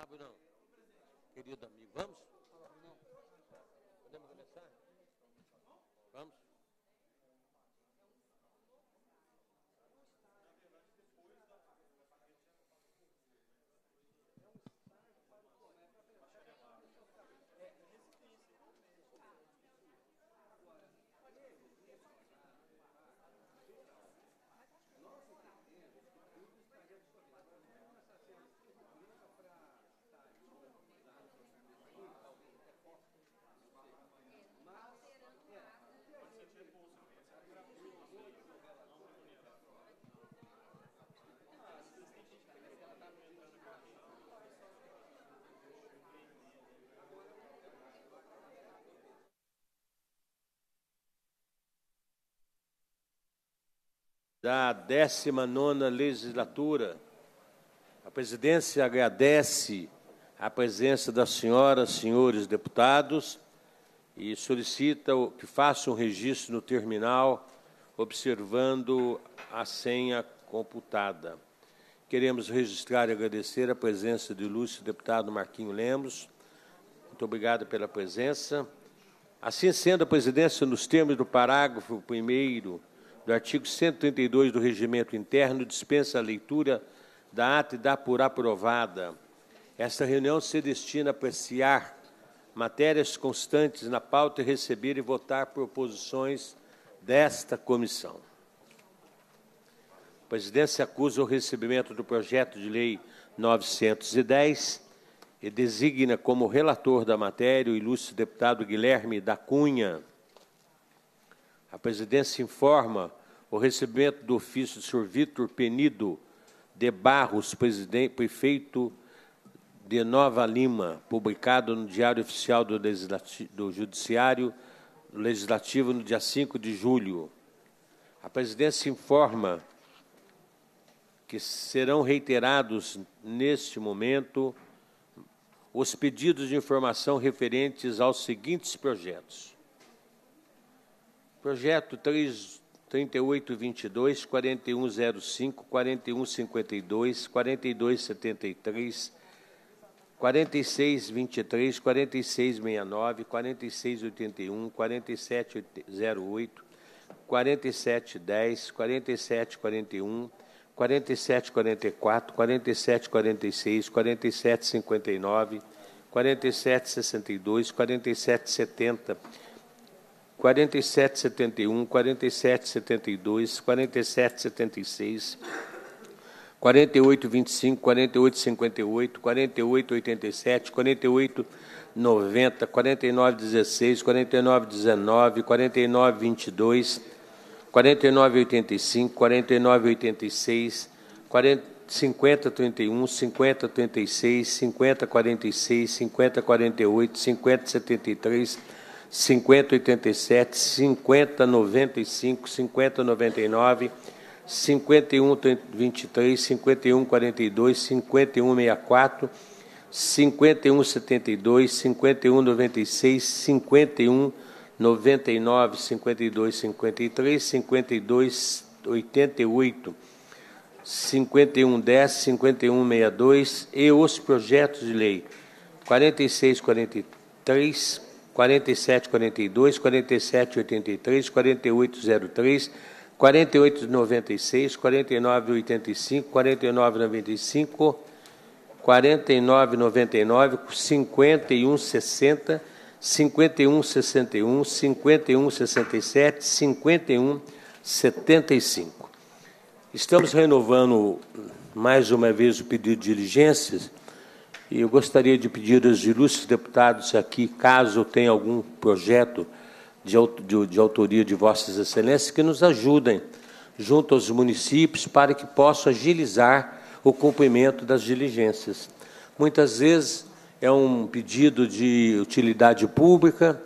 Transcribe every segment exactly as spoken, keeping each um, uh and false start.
Brunão, querido amigo, vamos? Podemos começar? Vamos? Da décima nona legislatura, a presidência agradece a presença das senhoras e senhores deputados e solicita que façam um registro no terminal, observando a senha computada. Queremos registrar e agradecer a presença do ilustre deputado Marquinho Lemos. Muito obrigado pela presença. Assim sendo, a presidência, nos termos do parágrafo primeiro do artigo cento e trinta e dois do Regimento Interno, dispensa a leitura da ata e dá por aprovada. Esta reunião se destina a apreciar matérias constantes na pauta e receber e votar proposições desta comissão. A presidência acusa o recebimento do projeto de lei novecentos e dez e designa como relator da matéria o ilustre deputado Guilherme da Cunha. A presidência informa o recebimento do ofício do senhor Vitor Penido de Barros, presidente, prefeito de Nova Lima, publicado no Diário Oficial do, Legislativo, do Judiciário Legislativo no dia cinco de julho. A presidência informa que serão reiterados, neste momento, os pedidos de informação referentes aos seguintes projetos. Projeto três trinta e oito vinte e dois, quarenta e um zero cinco, quarenta e um cinquenta e dois, quarenta e dois setenta e três, quarenta e seis vinte e três, quarenta e seis sessenta e nove, quarenta e seis oitenta e um, quarenta e sete zero oito, quarenta e sete dez, quarenta e sete quarenta e um, quarenta e sete quarenta e quatro, quarenta e sete quarenta e seis, quarenta e sete cinquenta e nove, quarenta e sete sessenta e dois, quarenta e sete setenta, quarenta e sete setenta e um, quarenta e sete setenta e dois, quarenta e sete setenta e seis, quarenta e oito vinte e cinco, quarenta e oito cinquenta e oito, quarenta e oito oitenta e sete, quarenta e oito noventa, quarenta e nove dezesseis, quarenta e nove dezenove, quarenta e nove vinte e dois, quarenta e nove oitenta e cinco, quarenta e nove oitenta e seis, cinquenta trinta e um, cinquenta trinta e seis, cinquenta quarenta e seis, cinquenta quarenta e oito, cinquenta setenta e três, cinquenta oitenta e sete, cinquenta noventa e cinco, cinquenta noventa e nove, cinquenta e um vinte e três, cinquenta e um quarenta e dois, cinquenta e um sessenta e quatro, cinquenta e um setenta e dois, cinquenta e um noventa e seis, cinquenta e um noventa e nove, cinquenta e dois cinquenta e três, cinquenta e dois oitenta e oito, cinquenta e um dez, cinquenta e um sessenta e dois e os projetos de lei quarenta e seis quarenta e três, quarenta e sete quarenta e dois, quarenta e sete oitenta e três, quarenta e oito zero três, quarenta e oito noventa e seis, quarenta e nove oitenta e cinco, quarenta e nove noventa e cinco, quarenta e nove noventa e nove, cinquenta e um sessenta, cinquenta e um sessenta e um, cinquenta e um sessenta e sete, cinquenta e um setenta e cinco. Estamos renovando mais uma vez o pedido de diligências e eu gostaria de pedir aos ilustres deputados aqui, caso tenha algum projeto de, de, de autoria de Vossas Excelências, que nos ajudem junto aos municípios para que possam agilizar o cumprimento das diligências. Muitas vezes é um pedido de utilidade pública,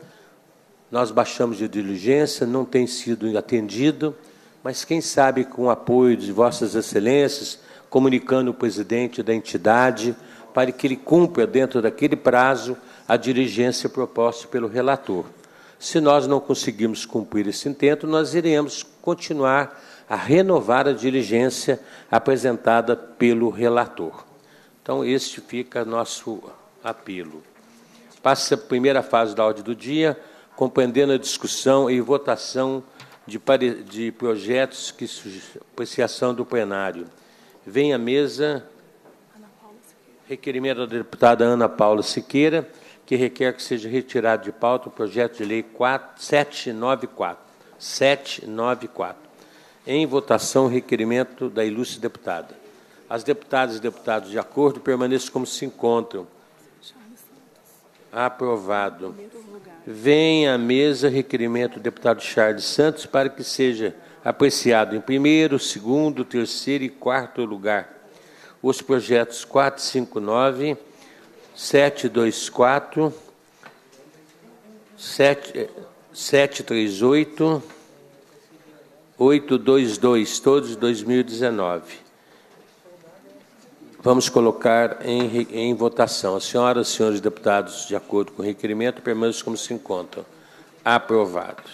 nós baixamos de diligência, não tem sido atendido, mas quem sabe com o apoio de Vossas Excelências, comunicando o presidente da entidade, para que ele cumpra, dentro daquele prazo, a diligência proposta pelo relator. Se nós não conseguirmos cumprir esse intento, nós iremos continuar a renovar a diligência apresentada pelo relator. Então, este fica nosso apelo. Passa a primeira fase da ordem do dia, compreendendo a discussão e votação de, pare... de projetos que apreciação do plenário. Vem à mesa requerimento da deputada Ana Paula Siqueira, que requer que seja retirado de pauta o projeto de lei setecentos e noventa e quatro. setecentos e noventa e quatro. Em votação, requerimento da ilustre deputada. As deputadas e deputados de acordo permaneçam como se encontram. Aprovado. Vem à mesa requerimento do deputado Charles Santos para que seja apreciado em primeiro, segundo, terceiro e quarto lugar os projetos quatrocentos e cinquenta e nove, setecentos e vinte e quatro, setecentos e trinta e oito, oitocentos e vinte e dois, todos de dois mil e dezenove. Vamos colocar em, em votação. As senhoras e senhores deputados, de acordo com o requerimento, permaneçam como se encontram. Aprovado.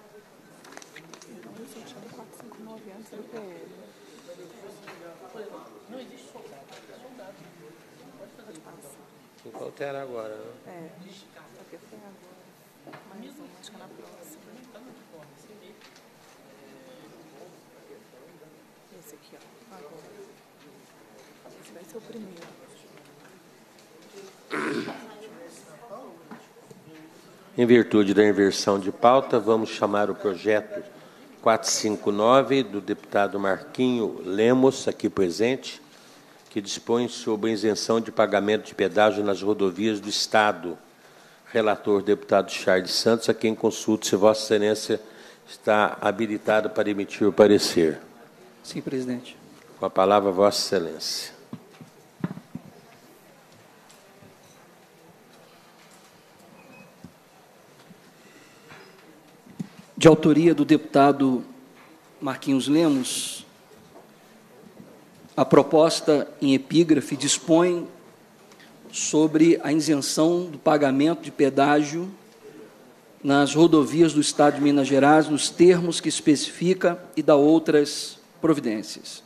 Altera agora, né? É, porque foi agora. Mais um, acho que é na próxima. Esse aqui, ó. Agora. Esse vai ser o primeiro. Em virtude da inversão de pauta, vamos chamar o projeto quatrocentos e cinquenta e nove do deputado Marquinho Lemos, aqui presente, que dispõe sobre a isenção de pagamento de pedágio nas rodovias do Estado. Relator, deputado Charles Santos, a quem consulto se Vossa Excelência está habilitado para emitir o parecer. Sim, presidente. Com a palavra, Vossa Excelência. De autoria do deputado Marquinhos Lemos, a proposta em epígrafe dispõe sobre a isenção do pagamento de pedágio nas rodovias do Estado de Minas Gerais, nos termos que especifica e dá outras providências.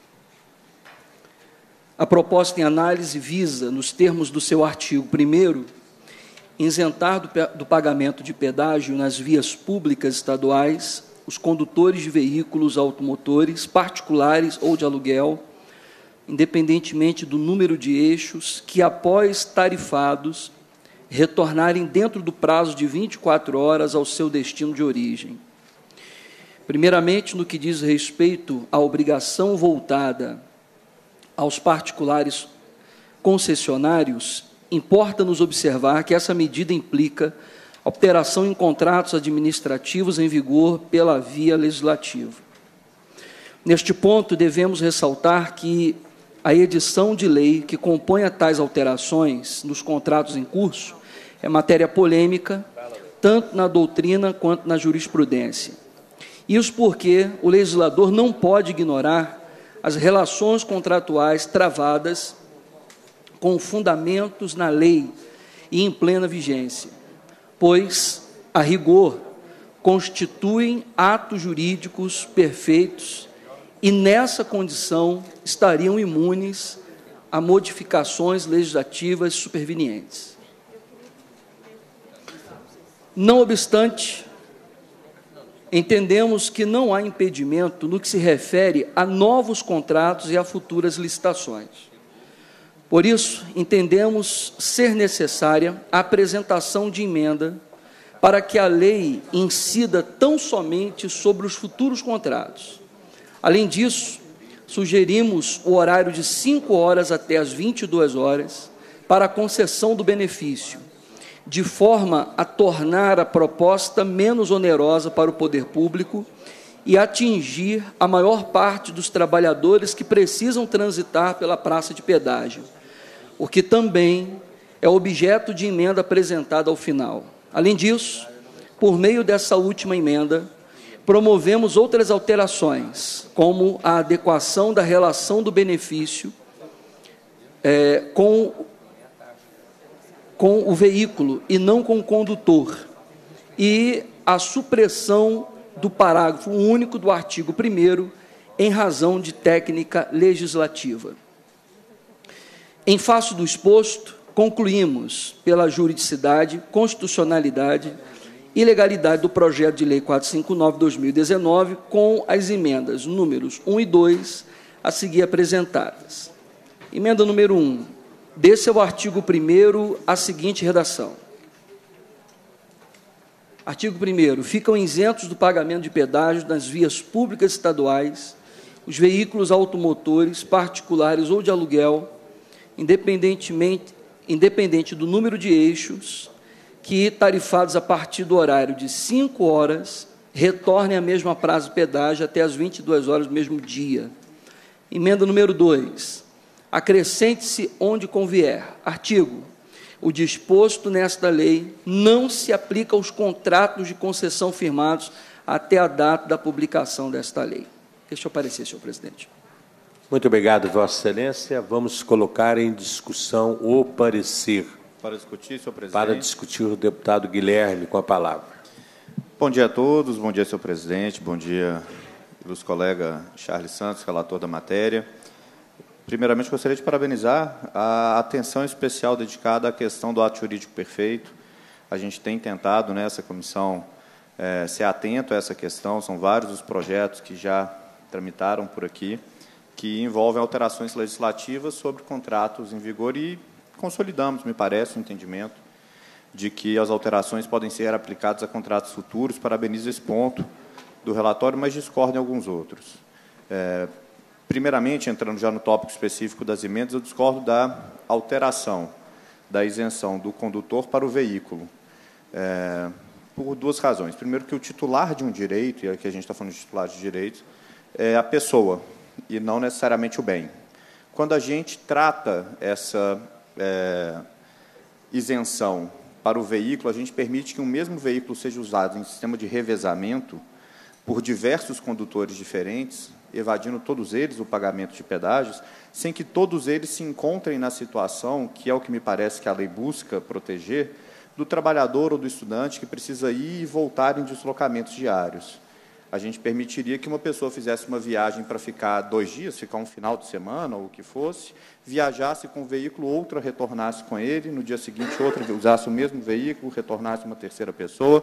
A proposta em análise visa, nos termos do seu artigo primeiro, isentar do, do pagamento de pedágio nas vias públicas estaduais os condutores de veículos automotores, particulares ou de aluguel, independentemente do número de eixos, que, após tarifados, retornarem dentro do prazo de vinte e quatro horas ao seu destino de origem. Primeiramente, no que diz respeito à obrigação voltada aos particulares concessionários, importa-nos observar que essa medida implica alteração em contratos administrativos em vigor pela via legislativa. Neste ponto, devemos ressaltar que a edição de lei que compõe a tais alterações nos contratos em curso é matéria polêmica, tanto na doutrina quanto na jurisprudência. Isso porque o legislador não pode ignorar as relações contratuais travadas com fundamentos na lei e em plena vigência, pois, a rigor, constituem atos jurídicos perfeitos e, nessa condição, estariam imunes a modificações legislativas supervenientes. Não obstante, entendemos que não há impedimento no que se refere a novos contratos e a futuras licitações. Por isso, entendemos ser necessária a apresentação de emenda para que a lei incida tão somente sobre os futuros contratos. Além disso, sugerimos o horário de cinco horas até as vinte e duas horas para a concessão do benefício, de forma a tornar a proposta menos onerosa para o poder público e atingir a maior parte dos trabalhadores que precisam transitar pela praça de pedágio, o que também é objeto de emenda apresentada ao final. Além disso, por meio dessa última emenda, promovemos outras alterações, como a adequação da relação do benefício é, com, com o veículo e não com o condutor, e a supressão do parágrafo único do artigo primeiro em razão de técnica legislativa. Em face do exposto, concluímos pela juridicidade, constitucionalidade e legalidade do projeto de lei quatrocentos e cinquenta e nove de dois mil e dezenove, com as emendas números um e dois a seguir apresentadas. Emenda número um. Desse ao artigo primeiro a seguinte redação. Artigo primeiro. Ficam isentos do pagamento de pedágio nas vias públicas estaduais os veículos automotores particulares ou de aluguel, independentemente, independente do número de eixos, que, tarifados a partir do horário de cinco horas, retornem a mesma prazo de pedágio até as vinte e duas horas do mesmo dia. Emenda número dois. Acrescente-se onde convier. Artigo. O disposto nesta lei não se aplica aos contratos de concessão firmados até a data da publicação desta lei. Deixa eu parecer, senhor presidente. Muito obrigado, Vossa Excelência. Vamos colocar em discussão o parecer. Para discutir, senhor presidente. Para discutir, o deputado Guilherme, com a palavra. Bom dia a todos, bom dia, senhor presidente, bom dia, ilustre colega Charles Santos, relator da matéria. Primeiramente, gostaria de parabenizar a atenção especial dedicada à questão do ato jurídico perfeito. A gente tem tentado, nessa comissão, é, ser atento a essa questão. São vários os projetos que já tramitaram por aqui, que envolvem alterações legislativas sobre contratos em vigor e consolidamos, me parece, o entendimento de que as alterações podem ser aplicadas a contratos futuros. Parabenizo esse ponto do relatório, mas discordo em alguns outros. É, primeiramente, entrando já no tópico específico das emendas, eu discordo da alteração da isenção do condutor para o veículo, é, por duas razões. Primeiro, que o titular de um direito, e aqui a gente está falando de titular de direitos, é a pessoa, e não necessariamente o bem. Quando a gente trata essa é, isenção para o veículo, a gente permite que um mesmo veículo seja usado em sistema de revezamento por diversos condutores diferentes, evadindo todos eles o pagamento de pedágios, sem que todos eles se encontrem na situação, que é o que me parece que a lei busca proteger, do trabalhador ou do estudante que precisa ir e voltar em deslocamentos diários. A gente permitiria que uma pessoa fizesse uma viagem para ficar dois dias, ficar um final de semana, ou o que fosse, viajasse com o veículo, outra retornasse com ele, no dia seguinte outra usasse o mesmo veículo, retornasse uma terceira pessoa,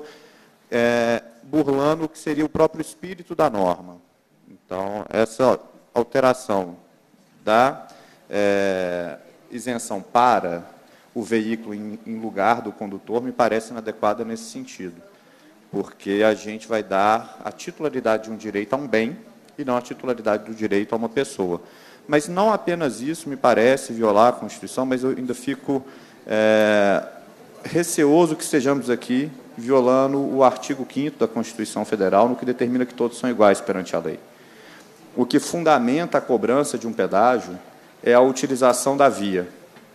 é, burlando o que seria o próprio espírito da norma. Então, essa alteração da é, isenção para o veículo em, em lugar do condutor me parece inadequada nesse sentido, porque a gente vai dar a titularidade de um direito a um bem e não a titularidade do direito a uma pessoa. Mas não apenas isso me parece violar a Constituição, mas eu ainda fico é, receoso que estejamos aqui violando o artigo quinto da Constituição Federal, no que determina que todos são iguais perante a lei. O que fundamenta a cobrança de um pedágio é a utilização da via.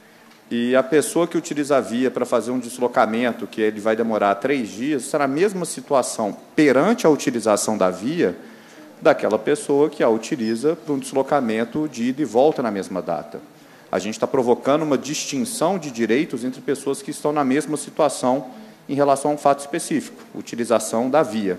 E a pessoa que utiliza a via para fazer um deslocamento, que ele vai demorar três dias, está na mesma situação perante a utilização da via daquela pessoa que a utiliza para um deslocamento de ida e volta na mesma data. A gente está provocando uma distinção de direitos entre pessoas que estão na mesma situação em relação a um fato específico, utilização da via.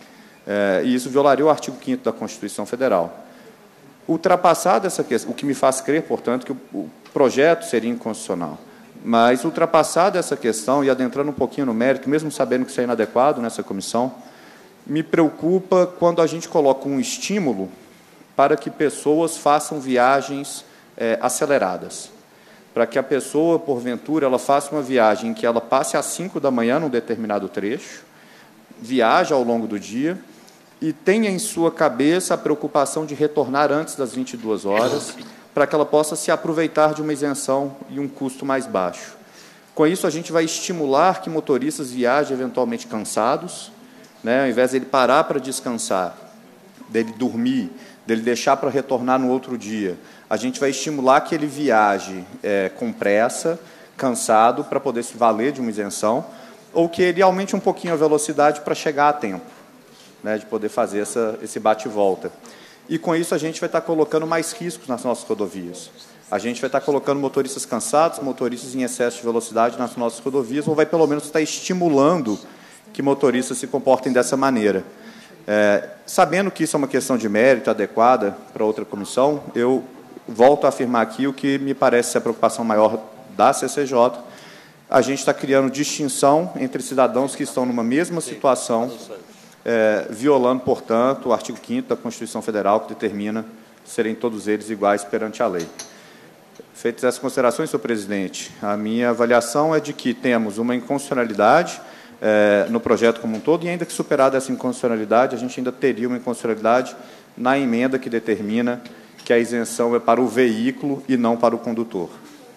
É, e isso violaria o artigo quinto da Constituição Federal. Ultrapassada essa questão, o que me faz crer, portanto, que o, o projeto seria inconstitucional, mas ultrapassada essa questão e adentrando um pouquinho no mérito, mesmo sabendo que isso é inadequado nessa comissão, me preocupa quando a gente coloca um estímulo para que pessoas façam viagens é, aceleradas, para que a pessoa, porventura, ela faça uma viagem em que ela passe às cinco da manhã num determinado trecho, viaje ao longo do dia e tenha em sua cabeça a preocupação de retornar antes das vinte e duas horas, para que ela possa se aproveitar de uma isenção e um custo mais baixo. Com isso, a gente vai estimular que motoristas viajem eventualmente cansados, né, ao invés dele parar para descansar, dele dormir, dele deixar para retornar no outro dia. A gente vai estimular que ele viaje é, com pressa, cansado, para poder se valer de uma isenção, ou que ele aumente um pouquinho a velocidade para chegar a tempo, né, de poder fazer essa, esse bate-volta. E, com isso, a gente vai estar colocando mais riscos nas nossas rodovias. A gente vai estar colocando motoristas cansados, motoristas em excesso de velocidade nas nossas rodovias, ou vai, pelo menos, estar estimulando que motoristas se comportem dessa maneira. É, sabendo que isso é uma questão de mérito adequada para outra comissão, eu volto a afirmar aqui o que me parece ser a preocupação maior da C C J. A gente está criando distinção entre cidadãos que estão numa mesma situação, é, violando, portanto, o artigo quinto da Constituição Federal, que determina serem todos eles iguais perante a lei. Feitas essas considerações, senhor presidente, a minha avaliação é de que temos uma inconstitucionalidade é, no projeto como um todo, e ainda que superada essa inconstitucionalidade, a gente ainda teria uma inconstitucionalidade na emenda que determina que a isenção é para o veículo e não para o condutor.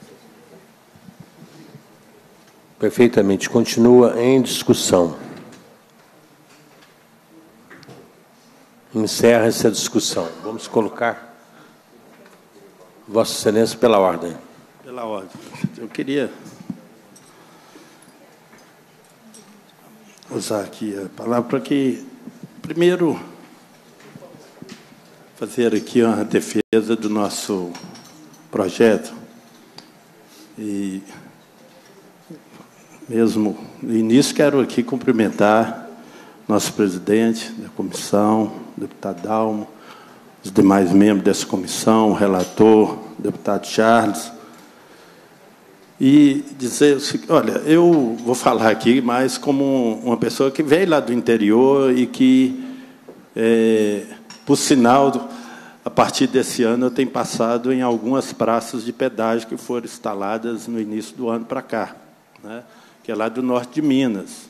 Perfeitamente. Continua em discussão. Encerra essa discussão. Vamos colocar Vossa Excelência pela ordem. Pela ordem. Eu queria usar aqui a palavra para que, primeiro, fazer aqui uma defesa do nosso projeto. E, mesmo no início, quero aqui cumprimentar nosso presidente da comissão, o deputado Dalmo, os demais membros dessa comissão, o relator, o deputado Charles, e dizer, olha, eu vou falar aqui mais como uma pessoa que veio lá do interior e que, é, por sinal, a partir desse ano, eu tenho passado em algumas praças de pedágio que foram instaladas no início do ano para cá, né, que é lá do norte de Minas.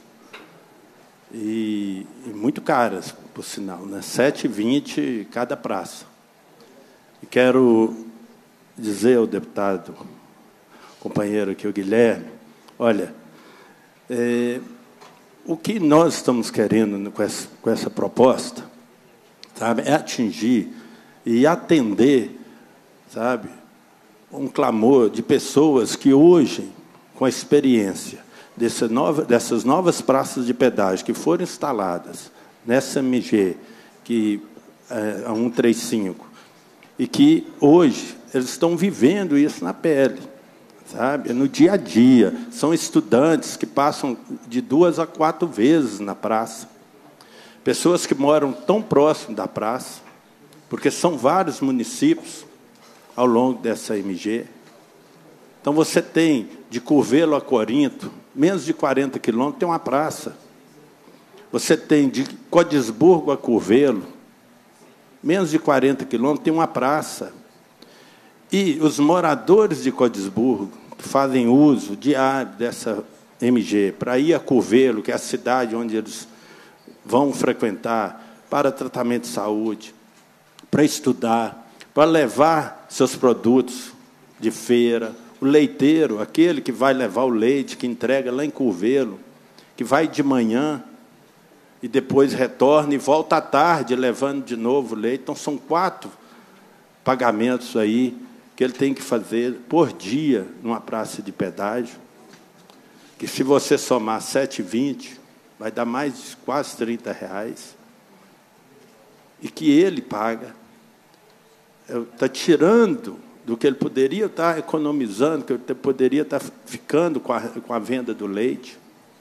E, e muito caras, por sinal, né? sete reais e vinte centavos cada praça. E quero dizer ao deputado, companheiro aqui, o Guilherme, olha, é, o que nós estamos querendo com essa, com essa proposta, sabe, é atingir e atender, sabe, um clamor de pessoas que hoje, com a experiência Dessa nova, dessas novas praças de pedágio que foram instaladas nessa M G, que é a cento e trinta e cinco, e que hoje eles estão vivendo isso na pele, sabe? No dia a dia. São estudantes que passam de duas a quatro vezes na praça. Pessoas que moram tão próximo da praça, porque são vários municípios ao longo dessa M G. Então, você tem de Curvelo a Corinto, menos de quarenta quilômetros, tem uma praça. Você tem de Codisburgo a Curvelo, menos de quarenta quilômetros, tem uma praça. E os moradores de Codisburgo, que fazem uso diário dessa M G, para ir a Curvelo, que é a cidade onde eles vão frequentar, para tratamento de saúde, para estudar, para levar seus produtos de feira, o leiteiro, aquele que vai levar o leite, que entrega lá em Curvelo, que vai de manhã e depois retorna e volta à tarde, levando de novo o leite. Então, são quatro pagamentos aí que ele tem que fazer por dia numa praça de pedágio, que, se você somar sete reais e vinte centavos, vai dar mais de quase trinta reais, e que ele paga, está tirando do que ele poderia estar economizando, que ele poderia estar ficando com a, com a venda do leite.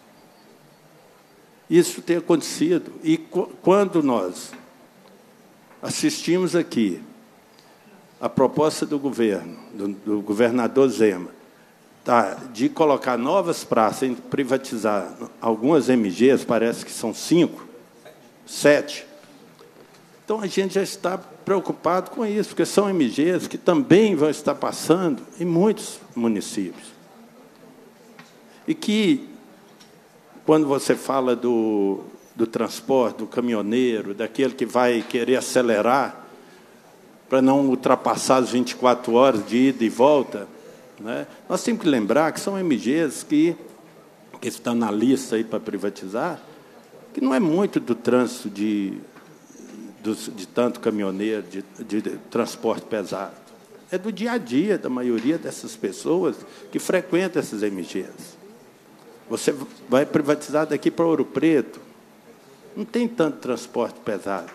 Isso tem acontecido. E quando nós assistimos aqui a proposta do governo, do, do governador Zema, tá, de colocar novas praças, privatizar algumas M Gs, parece que são cinco, sete. Então, a gente já está preocupado com isso, porque são M Gs que também vão estar passando em muitos municípios. E que, quando você fala do, do transporte, do caminhoneiro, daquele que vai querer acelerar para não ultrapassar as vinte e quatro horas de ida e volta, né, nós temos que lembrar que são M Gs que, que estão na lista aí para privatizar, que não é muito do trânsito de... de tanto caminhoneiro, de, de, de transporte pesado. É do dia a dia da maioria dessas pessoas que frequentam essas M Gs. Você vai privatizar daqui para Ouro Preto, não tem tanto transporte pesado.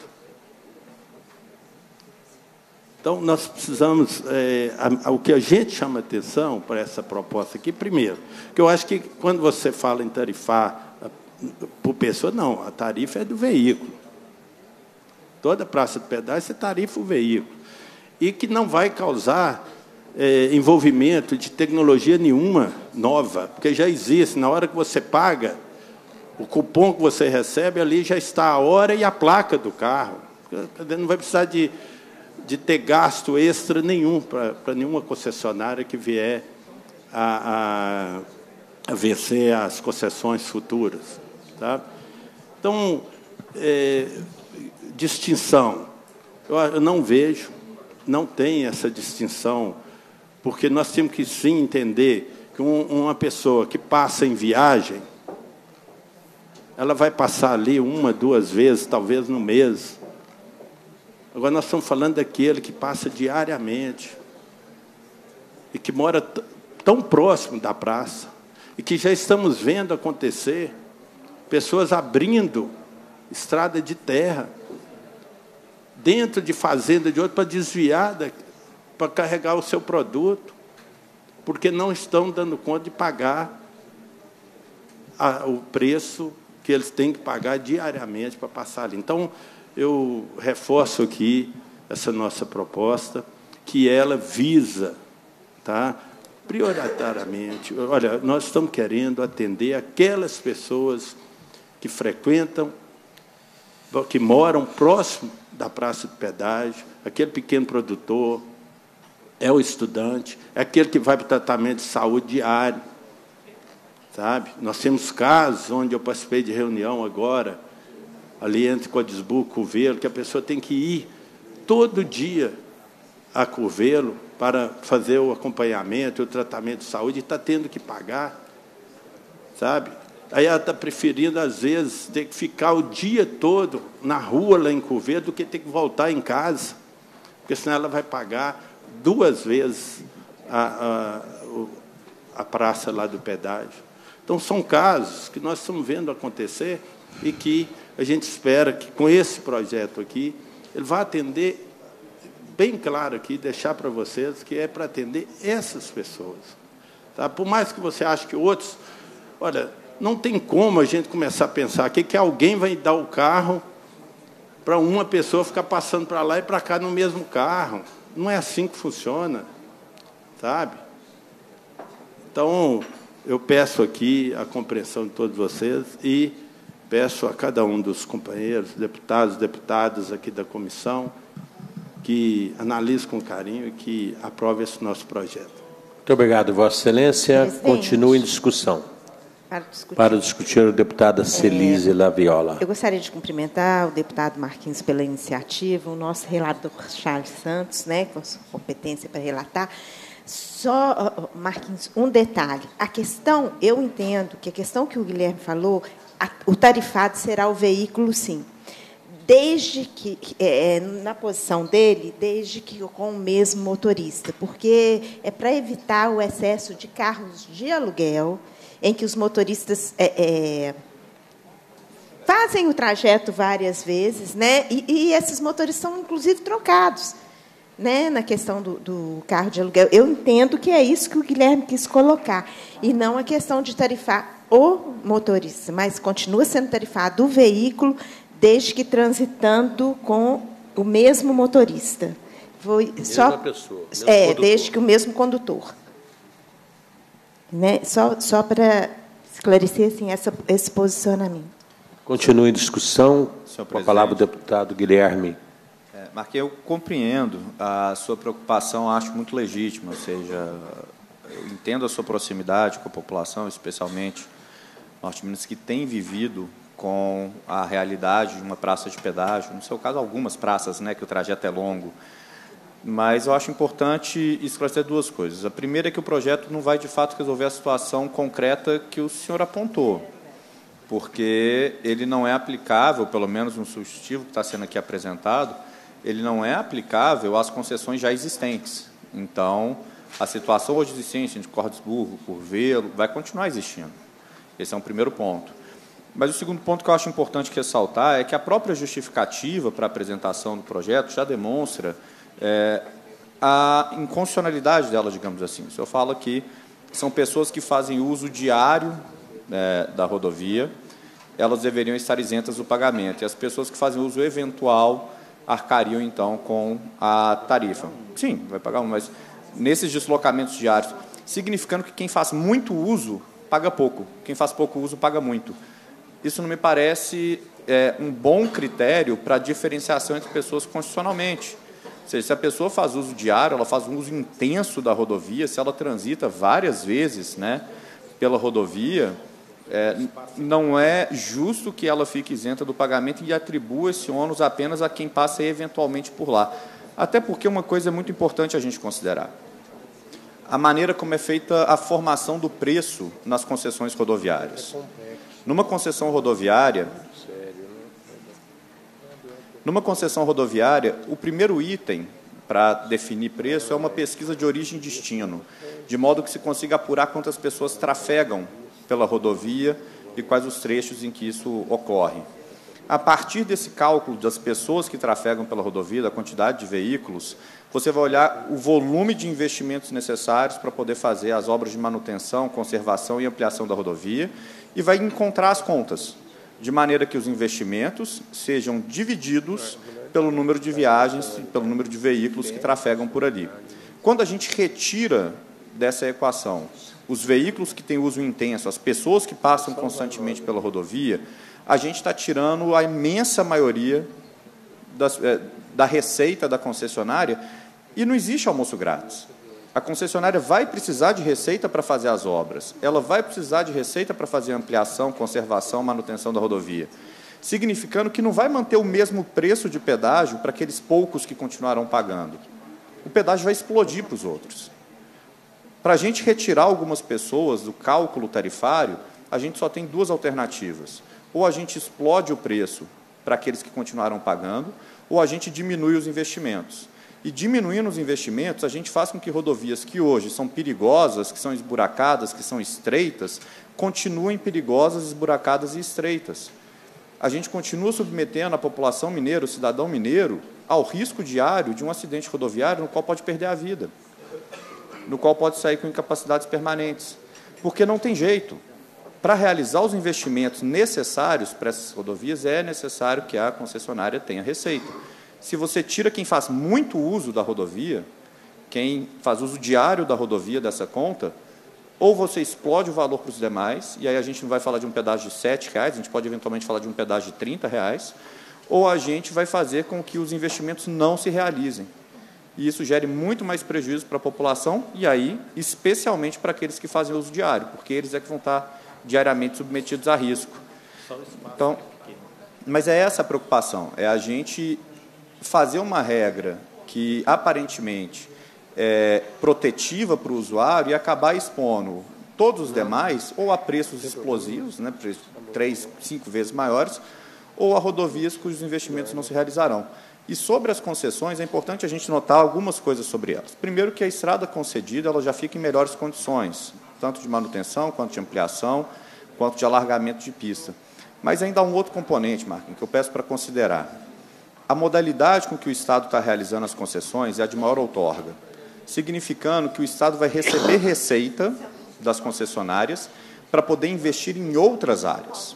Então, nós precisamos... É, a, a, o que a gente chama atenção para essa proposta aqui, primeiro, que eu acho que, quando você fala em tarifar por pessoa, não, a tarifa é do veículo. Toda praça de pedágio, você tarifa o veículo. e que não vai causar é, envolvimento de tecnologia nenhuma nova, porque já existe. Na hora que você paga, o cupom que você recebe, ali já está a hora e a placa do carro. Não vai precisar de, de ter gasto extra nenhum para, para nenhuma concessionária que vier a, a, a vencer as concessões futuras. Tá? Então, é, distinção. Eu, eu não vejo, não tem essa distinção, porque nós temos que, sim, entender que um, uma pessoa que passa em viagem, ela vai passar ali uma, duas vezes, talvez no mês. Agora, nós estamos falando daquele que passa diariamente e que mora t- tão próximo da praça e que já estamos vendo acontecer pessoas abrindo estrada de terra dentro de fazenda de outro para desviar, da, para carregar o seu produto, porque não estão dando conta de pagar a, o preço que eles têm que pagar diariamente para passar ali. Então, eu reforço aqui essa nossa proposta, que ela visa, tá, prioritariamente, olha, nós estamos querendo atender aquelas pessoas que frequentam, que moram próximo da praça de pedágio, aquele pequeno produtor, é o estudante, é aquele que vai para o tratamento de saúde diário, sabe? Nós temos casos onde eu participei de reunião agora, ali entre Codisbu e Curvelo, que a pessoa tem que ir todo dia a Curvelo para fazer o acompanhamento, o tratamento de saúde, e está tendo que pagar, sabe? Aí ela está preferindo, às vezes, ter que ficar o dia todo na rua, lá em Curvelo, do que ter que voltar em casa, porque senão ela vai pagar duas vezes a, a, a praça lá do pedágio. Então, são casos que nós estamos vendo acontecer e que a gente espera que, com esse projeto aqui, ele vá atender, bem claro aqui, deixar para vocês que é para atender essas pessoas. Tá? Por mais que você ache que outros... Olha, não tem como a gente começar a pensar aqui que alguém vai dar o carro para uma pessoa ficar passando para lá e para cá no mesmo carro. Não é assim que funciona, sabe? Então, eu peço aqui a compreensão de todos vocês e peço a cada um dos companheiros, deputados, deputadas aqui da comissão, que analise com carinho e que aprove esse nosso projeto. Muito obrigado, Vossa Excelência. Presidente. Continue em discussão. Para discutir, Para discutir a deputada Celise é, Laviola. Eu gostaria de cumprimentar o deputado Marquinhos pela iniciativa, o nosso relator Charles Santos, né, com a sua competência para relatar. Só, Marquinhos, um detalhe. A questão, eu entendo que a questão que o Guilherme falou, a, o tarifado será o veículo, sim. Desde que, é, na posição dele, desde que com o mesmo motorista, porque é para evitar o excesso de carros de aluguel, em que os motoristas é, é, fazem o trajeto várias vezes, né? E, e esses motoristas são, inclusive, trocados, né? Na questão do, do carro de aluguel. Eu entendo que é isso que o Guilherme quis colocar, e não a questão de tarifar o motorista, mas continua sendo tarifado o veículo, desde que transitando com o mesmo motorista. Foi mesma só, pessoa, mesmo é, condutor. Desde que o mesmo condutor. Né? Só, só para esclarecer assim, essa, esse posicionamento. Continue em discussão. Senhor Com a palavra o presidente. deputado Guilherme. É, Marquinhos, eu compreendo a sua preocupação, acho muito legítima, ou seja, eu entendo a sua proximidade com a população, especialmente norte-minas, que tem vivido com a realidade de uma praça de pedágio, no seu caso, algumas praças, né, que o trajeto é longo. Mas eu acho importante esclarecer duas coisas. A primeira é que o projeto não vai, de fato, resolver a situação concreta que o senhor apontou, porque ele não é aplicável, pelo menos no substitutivo que está sendo aqui apresentado, ele não é aplicável às concessões já existentes. Então, a situação hoje existente de Cordesburgo, Curvelo, vai continuar existindo. Esse é um primeiro ponto. Mas o segundo ponto que eu acho importante ressaltar é que a própria justificativa para a apresentação do projeto já demonstra é, a inconstitucionalidade dela, digamos assim. O senhor fala que são pessoas que fazem uso diário é, da rodovia, elas deveriam estar isentas do pagamento. E as pessoas que fazem uso eventual, arcariam, então, com a tarifa. Sim, vai pagar um, mas nesses deslocamentos diários, significando que quem faz muito uso paga pouco, quem faz pouco uso paga muito. Isso não me parece é, um bom critério para a diferenciação entre pessoas constitucionalmente. Ou seja, se a pessoa faz uso diário, ela faz um uso intenso da rodovia, se ela transita várias vezes, né, pela rodovia, é, não é justo que ela fique isenta do pagamento e atribua esse ônus apenas a quem passa eventualmente por lá. Até porque uma coisa é muito importante a gente considerar. A maneira como é feita a formação do preço nas concessões rodoviárias. Numa concessão rodoviária, numa concessão rodoviária, o primeiro item para definir preço é uma pesquisa de origem e destino, de modo que se consiga apurar quantas pessoas trafegam pela rodovia e quais os trechos em que isso ocorre. A partir desse cálculo das pessoas que trafegam pela rodovia, da quantidade de veículos, você vai olhar o volume de investimentos necessários para poder fazer as obras de manutenção, conservação e ampliação da rodovia e vai encontrar as contas, de maneira que os investimentos sejam divididos pelo número de viagens, pelo número de veículos que trafegam por ali. Quando a gente retira dessa equação os veículos que têm uso intenso, as pessoas que passam constantemente pela rodovia, a gente está tirando a imensa maioria das, é, da receita da concessionária e não existe almoço grátis. A concessionária vai precisar de receita para fazer as obras, ela vai precisar de receita para fazer ampliação, conservação, manutenção da rodovia, significando que não vai manter o mesmo preço de pedágio para aqueles poucos que continuarão pagando. O pedágio vai explodir para os outros. Para a gente retirar algumas pessoas do cálculo tarifário, a gente só tem duas alternativas. Ou a gente explode o preço para aqueles que continuaram pagando, ou a gente diminui os investimentos. E diminuindo os investimentos, a gente faz com que rodovias que hoje são perigosas, que são esburacadas, que são estreitas, continuem perigosas, esburacadas e estreitas. A gente continua submetendo a população mineira, o cidadão mineiro, ao risco diário de um acidente rodoviário no qual pode perder a vida, no qual pode sair com incapacidades permanentes, porque não tem jeito. Para realizar os investimentos necessários para essas rodovias, é necessário que a concessionária tenha receita. Se você tira quem faz muito uso da rodovia, quem faz uso diário da rodovia dessa conta, ou você explode o valor para os demais, e aí a gente não vai falar de um pedágio de sete reais, a gente pode eventualmente falar de um pedágio de trinta reais, ou a gente vai fazer com que os investimentos não se realizem. E isso gere muito mais prejuízo para a população, e aí, especialmente para aqueles que fazem uso diário, porque eles é que vão estar diariamente submetidos a risco. Então, mas é essa a preocupação, é a gente fazer uma regra que, aparentemente, é protetiva para o usuário e acabar expondo todos os demais ou a preços explosivos, né, três, cinco vezes maiores, ou a rodovias cujos investimentos não se realizarão. E sobre as concessões, é importante a gente notar algumas coisas sobre elas. Primeiro, que a estrada concedida ela já fica em melhores condições, tanto de manutenção, quanto de ampliação, quanto de alargamento de pista. Mas ainda há um outro componente, Marquinhos, que eu peço para considerar. A modalidade com que o Estado está realizando as concessões é a de maior outorga, significando que o Estado vai receber receita das concessionárias para poder investir em outras áreas,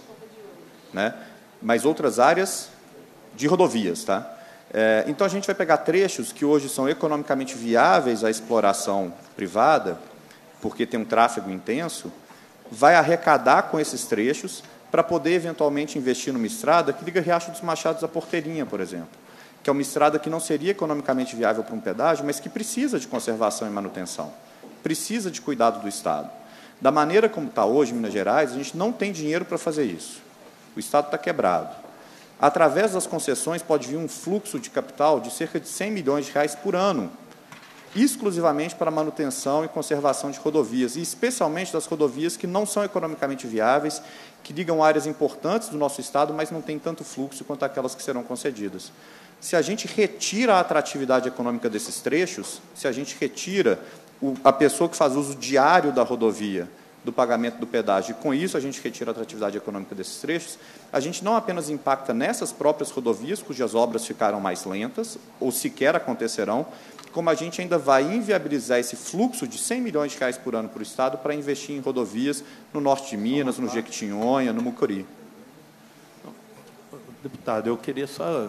né? Mas outras áreas de rodovias, tá? É, então, a gente vai pegar trechos que hoje são economicamente viáveis à exploração privada, porque tem um tráfego intenso, vai arrecadar com esses trechos para poder, eventualmente, investir numa estrada que liga Riacho dos Machados à Porteirinha, por exemplo, que é uma estrada que não seria economicamente viável para um pedágio, mas que precisa de conservação e manutenção, precisa de cuidado do Estado. Da maneira como está hoje em Minas Gerais, a gente não tem dinheiro para fazer isso. O Estado está quebrado. Através das concessões pode vir um fluxo de capital de cerca de cem milhões de reais por ano, exclusivamente para manutenção e conservação de rodovias, e especialmente das rodovias que não são economicamente viáveis, que ligam áreas importantes do nosso Estado, mas não têm tanto fluxo quanto aquelas que serão concedidas. Se a gente retira a atratividade econômica desses trechos, se a gente retira o, a pessoa que faz uso diário da rodovia do pagamento do pedágio, e com isso a gente retira a atratividade econômica desses trechos, a gente não apenas impacta nessas próprias rodovias, cujas obras ficaram mais lentas, ou sequer acontecerão, como a gente ainda vai inviabilizar esse fluxo de cem milhões de reais por ano para o Estado para investir em rodovias no norte de Minas, no Jequitinhonha, no Mucuri. Deputado, eu queria só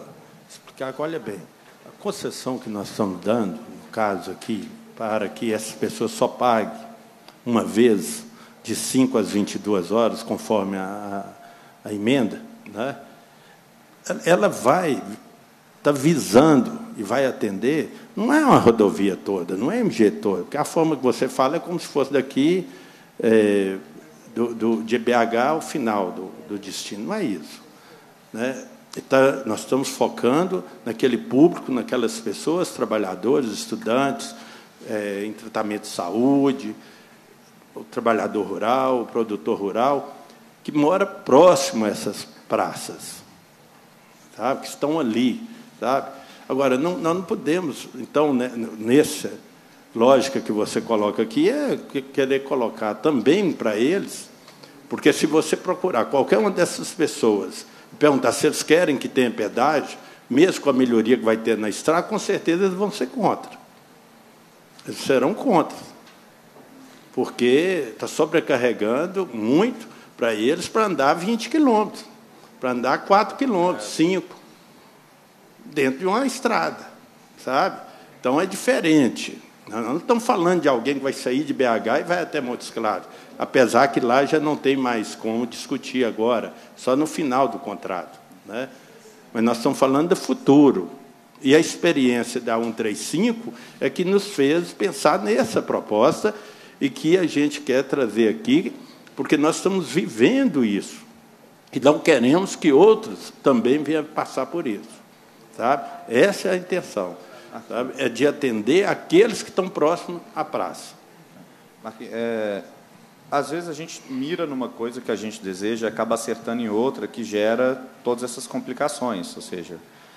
explicar que, olha bem, a concessão que nós estamos dando, no caso aqui, para que essas pessoas só paguem uma vez de cinco às vinte e duas horas, conforme a, a, a emenda, né? Ela vai estar visando e vai atender, não é uma rodovia toda, não é M G toda, porque a forma que você fala é como se fosse daqui, é, do, do, de B H ao final do, do destino, não é isso, né? Então, nós estamos focando naquele público, naquelas pessoas, trabalhadores, estudantes, é, em tratamento de saúde, o trabalhador rural, o produtor rural, que mora próximo a essas praças, sabe? Que estão ali, sabe? Agora, não, nós não podemos, então, né, nessa lógica que você coloca aqui, é querer colocar também para eles, porque se você procurar qualquer uma dessas pessoas e perguntar se eles querem que tenha pedágio, mesmo com a melhoria que vai ter na estrada, com certeza eles vão ser contra. Eles serão contra, porque está sobrecarregando muito para eles para andar vinte quilômetros, para andar quatro quilômetros, cinco, dentro de uma estrada, sabe? Então, é diferente. Nós não estamos falando de alguém que vai sair de B H e vai até Montes Claros, apesar que lá já não tem mais como discutir agora, só no final do contrato, né? Mas nós estamos falando do futuro. E a experiência da cento e trinta e cinco é que nos fez pensar nessa proposta e que a gente quer trazer aqui, porque nós estamos vivendo isso. E não queremos que outros também venham passar por isso, sabe? Essa é a intenção, sabe? É de atender aqueles que estão próximos à praça. Marquinhos, é, às vezes a gente mira numa coisa que a gente deseja e acaba acertando em outra que gera todas essas complicações, ou seja,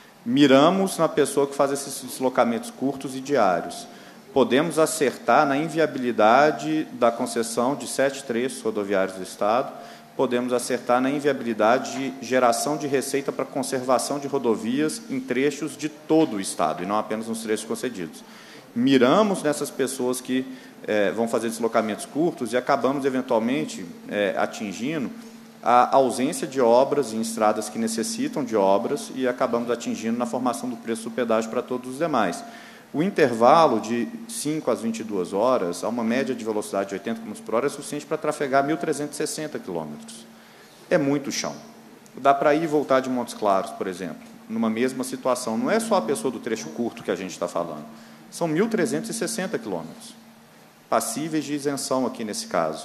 miramos na pessoa que faz esses deslocamentos curtos e diários. Podemos acertar na inviabilidade da concessão de sete trechos rodoviários do Estado, podemos acertar na inviabilidade de geração de receita para conservação de rodovias em trechos de todo o Estado, e não apenas nos trechos concedidos. Miramos nessas pessoas que é, vão fazer deslocamentos curtos e acabamos, eventualmente, é, atingindo a ausência de obras em estradas que necessitam de obras e acabamos atingindo na formação do preço do pedágio para todos os demais. O intervalo de cinco às vinte e duas horas, a uma média de velocidade de oitenta quilômetros por hora, é suficiente para trafegar mil trezentos e sessenta quilômetros. É muito chão. Dá para ir e voltar de Montes Claros, por exemplo, numa mesma situação. Não é só a pessoa do trecho curto que a gente está falando. São mil trezentos e sessenta quilômetros, passíveis de isenção aqui nesse caso.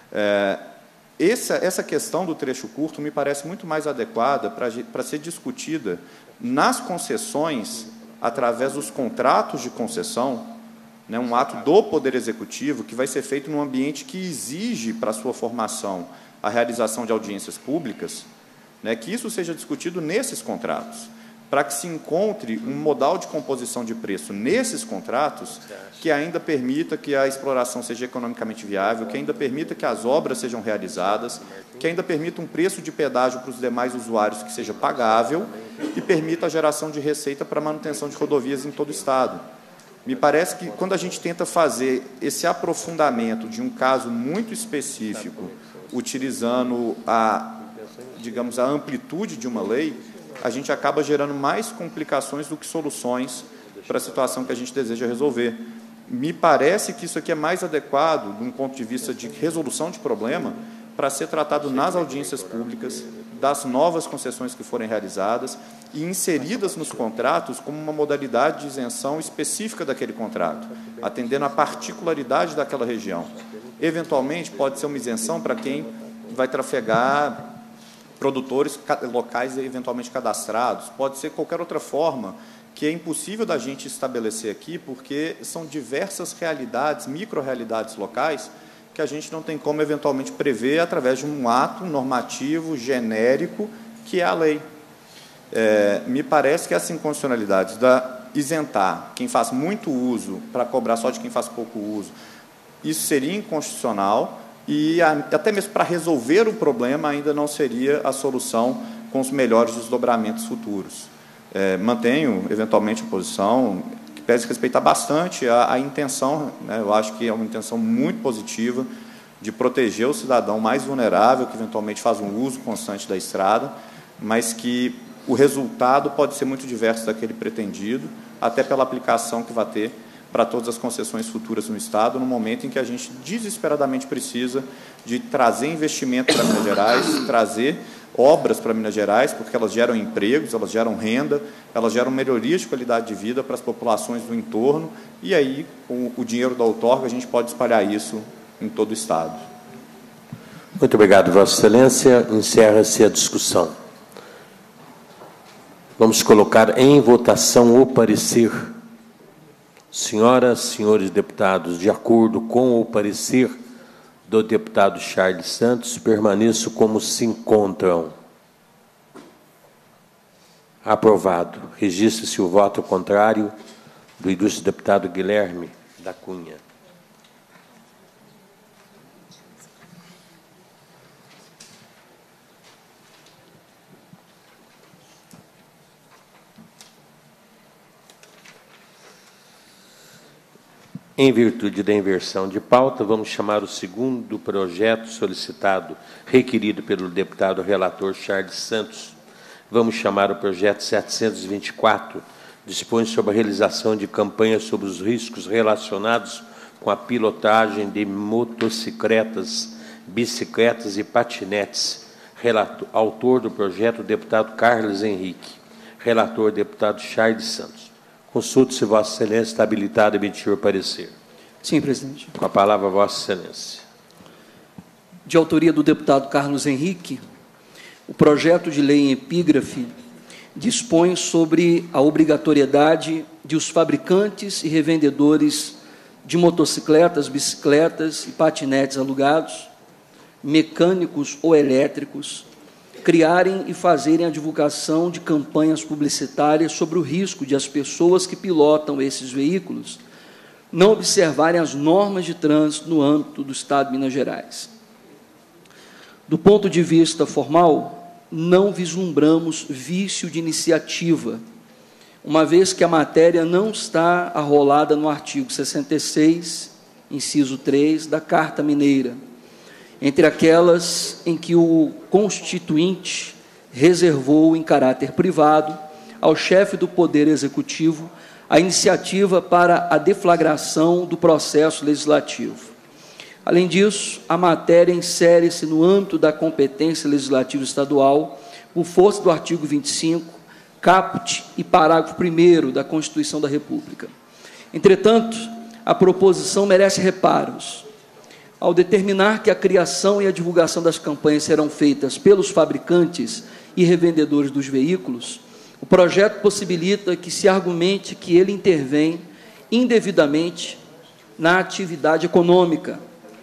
É, essa, essa questão do trecho curto me parece muito mais adequada para, para ser discutida nas concessões, através dos contratos de concessão, né, um ato do Poder Executivo, que vai ser feito num ambiente que exige para a sua formação a realização de audiências públicas, né, que isso seja discutido nesses contratos, para que se encontre um modal de composição de preço nesses contratos que ainda permita que a exploração seja economicamente viável, que ainda permita que as obras sejam realizadas, que ainda permita um preço de pedágio para os demais usuários que seja pagável e permita a geração de receita para a manutenção de rodovias em todo o Estado. Me parece que, quando a gente tenta fazer esse aprofundamento de um caso muito específico, utilizando a, digamos, a amplitude de uma lei, a gente acaba gerando mais complicações do que soluções para a situação que a gente deseja resolver. Me parece que isso aqui é mais adequado, de um ponto de vista de resolução de problema, para ser tratado nas audiências públicas, das novas concessões que forem realizadas e inseridas nos contratos como uma modalidade de isenção específica daquele contrato, atendendo à particularidade daquela região. Eventualmente, pode ser uma isenção para quem vai trafegar produtores locais eventualmente cadastrados, pode ser qualquer outra forma que é impossível da gente estabelecer aqui, porque são diversas realidades, micro-realidades locais, que a gente não tem como, eventualmente, prever através de um ato normativo genérico, que é a lei. É, me parece que essa inconstitucionalidade da isentar quem faz muito uso para cobrar só de quem faz pouco uso, isso seria inconstitucional e, até mesmo para resolver o problema, ainda não seria a solução com os melhores desdobramentos futuros. É, mantenho, eventualmente, a posição que pese respeitar bastante a, a intenção, né, eu acho que é uma intenção muito positiva de proteger o cidadão mais vulnerável, que eventualmente faz um uso constante da estrada, mas que o resultado pode ser muito diverso daquele pretendido, até pela aplicação que vai ter para todas as concessões futuras no Estado, no momento em que a gente desesperadamente precisa de trazer investimento para Minas Gerais, trazer obras para Minas Gerais, porque elas geram empregos, elas geram renda, elas geram melhoria de qualidade de vida para as populações do entorno, e aí, com o dinheiro da outorga, a gente pode espalhar isso em todo o Estado. Muito obrigado, Vossa Excelência. Encerra-se a discussão. Vamos colocar em votação o parecer. Senhoras, senhores deputados, de acordo com o parecer do deputado Charles Santos, permaneço como se encontram. Aprovado. Registre-se o voto contrário do ilustre deputado Guilherme da Cunha. Em virtude da inversão de pauta, vamos chamar o segundo projeto solicitado, requerido pelo deputado relator Charles Santos. Vamos chamar o projeto setecentos e vinte e quatro, dispõe sobre a realização de campanhas sobre os riscos relacionados com a pilotagem de motocicletas, bicicletas e patinetes. Relator, autor do projeto, o deputado Carlos Henrique. Relator, deputado Charles Santos. Consulte-se, Vossa Excelência, está habilitado a emitir o parecer. Sim, presidente. Com a palavra, Vossa Excelência. De autoria do deputado Carlos Henrique, o projeto de lei em epígrafe dispõe sobre a obrigatoriedade de os fabricantes e revendedores de motocicletas, bicicletas e patinetes alugados, mecânicos ou elétricos, criarem e fazerem a divulgação de campanhas publicitárias sobre o risco de as pessoas que pilotam esses veículos não observarem as normas de trânsito no âmbito do Estado de Minas Gerais. Do ponto de vista formal, não vislumbramos vício de iniciativa, uma vez que a matéria não está arrolada no artigo sessenta e seis, inciso três, da Carta Mineira, entre aquelas em que o Constituinte reservou em caráter privado ao chefe do Poder Executivo a iniciativa para a deflagração do processo legislativo. Além disso, a matéria insere-se no âmbito da competência legislativa estadual, por força do artigo vinte e cinco, caput e parágrafo primeiro da Constituição da República. Entretanto, a proposição merece reparos, ao determinar que a criação e a divulgação das campanhas serão feitas pelos fabricantes e revendedores dos veículos. O projeto possibilita que se argumente que ele intervém indevidamente na atividade econômica,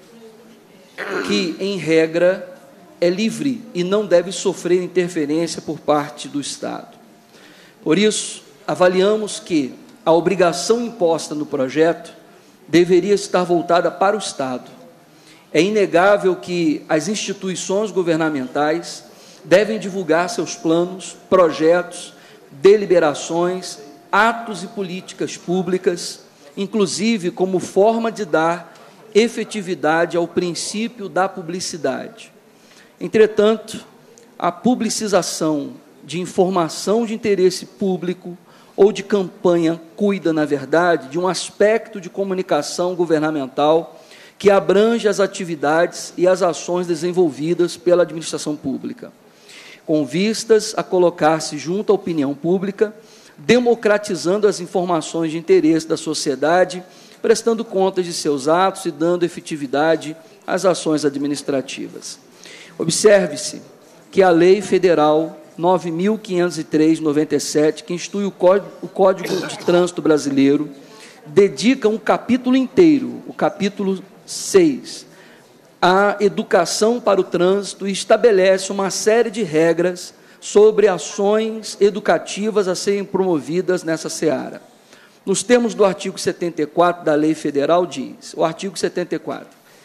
que, em regra, é livre e não deve sofrer interferência por parte do Estado. Por isso, avaliamos que a obrigação imposta no projeto deveria estar voltada para o Estado. É inegável que as instituições governamentais devem divulgar seus planos, projetos, deliberações, atos e políticas públicas, inclusive como forma de dar efetividade ao princípio da publicidade. Entretanto, a publicização de informação de interesse público ou de campanha cuida, na verdade, de um aspecto de comunicação governamental que abrange as atividades e as ações desenvolvidas pela administração pública, com vistas a colocar-se junto à opinião pública, democratizando as informações de interesse da sociedade, prestando contas de seus atos e dando efetividade às ações administrativas. Observe-se que a Lei Federal nove mil quinhentos e três de noventa e sete, que institui o Código, o Código de Trânsito Brasileiro, dedica um capítulo inteiro, o capítulo seis, à educação para o trânsito e estabelece uma série de regras sobre ações educativas a serem promovidas nessa seara. Nos termos do artigo setenta e quatro da Lei Federal, diz, o artigo setenta e quatro,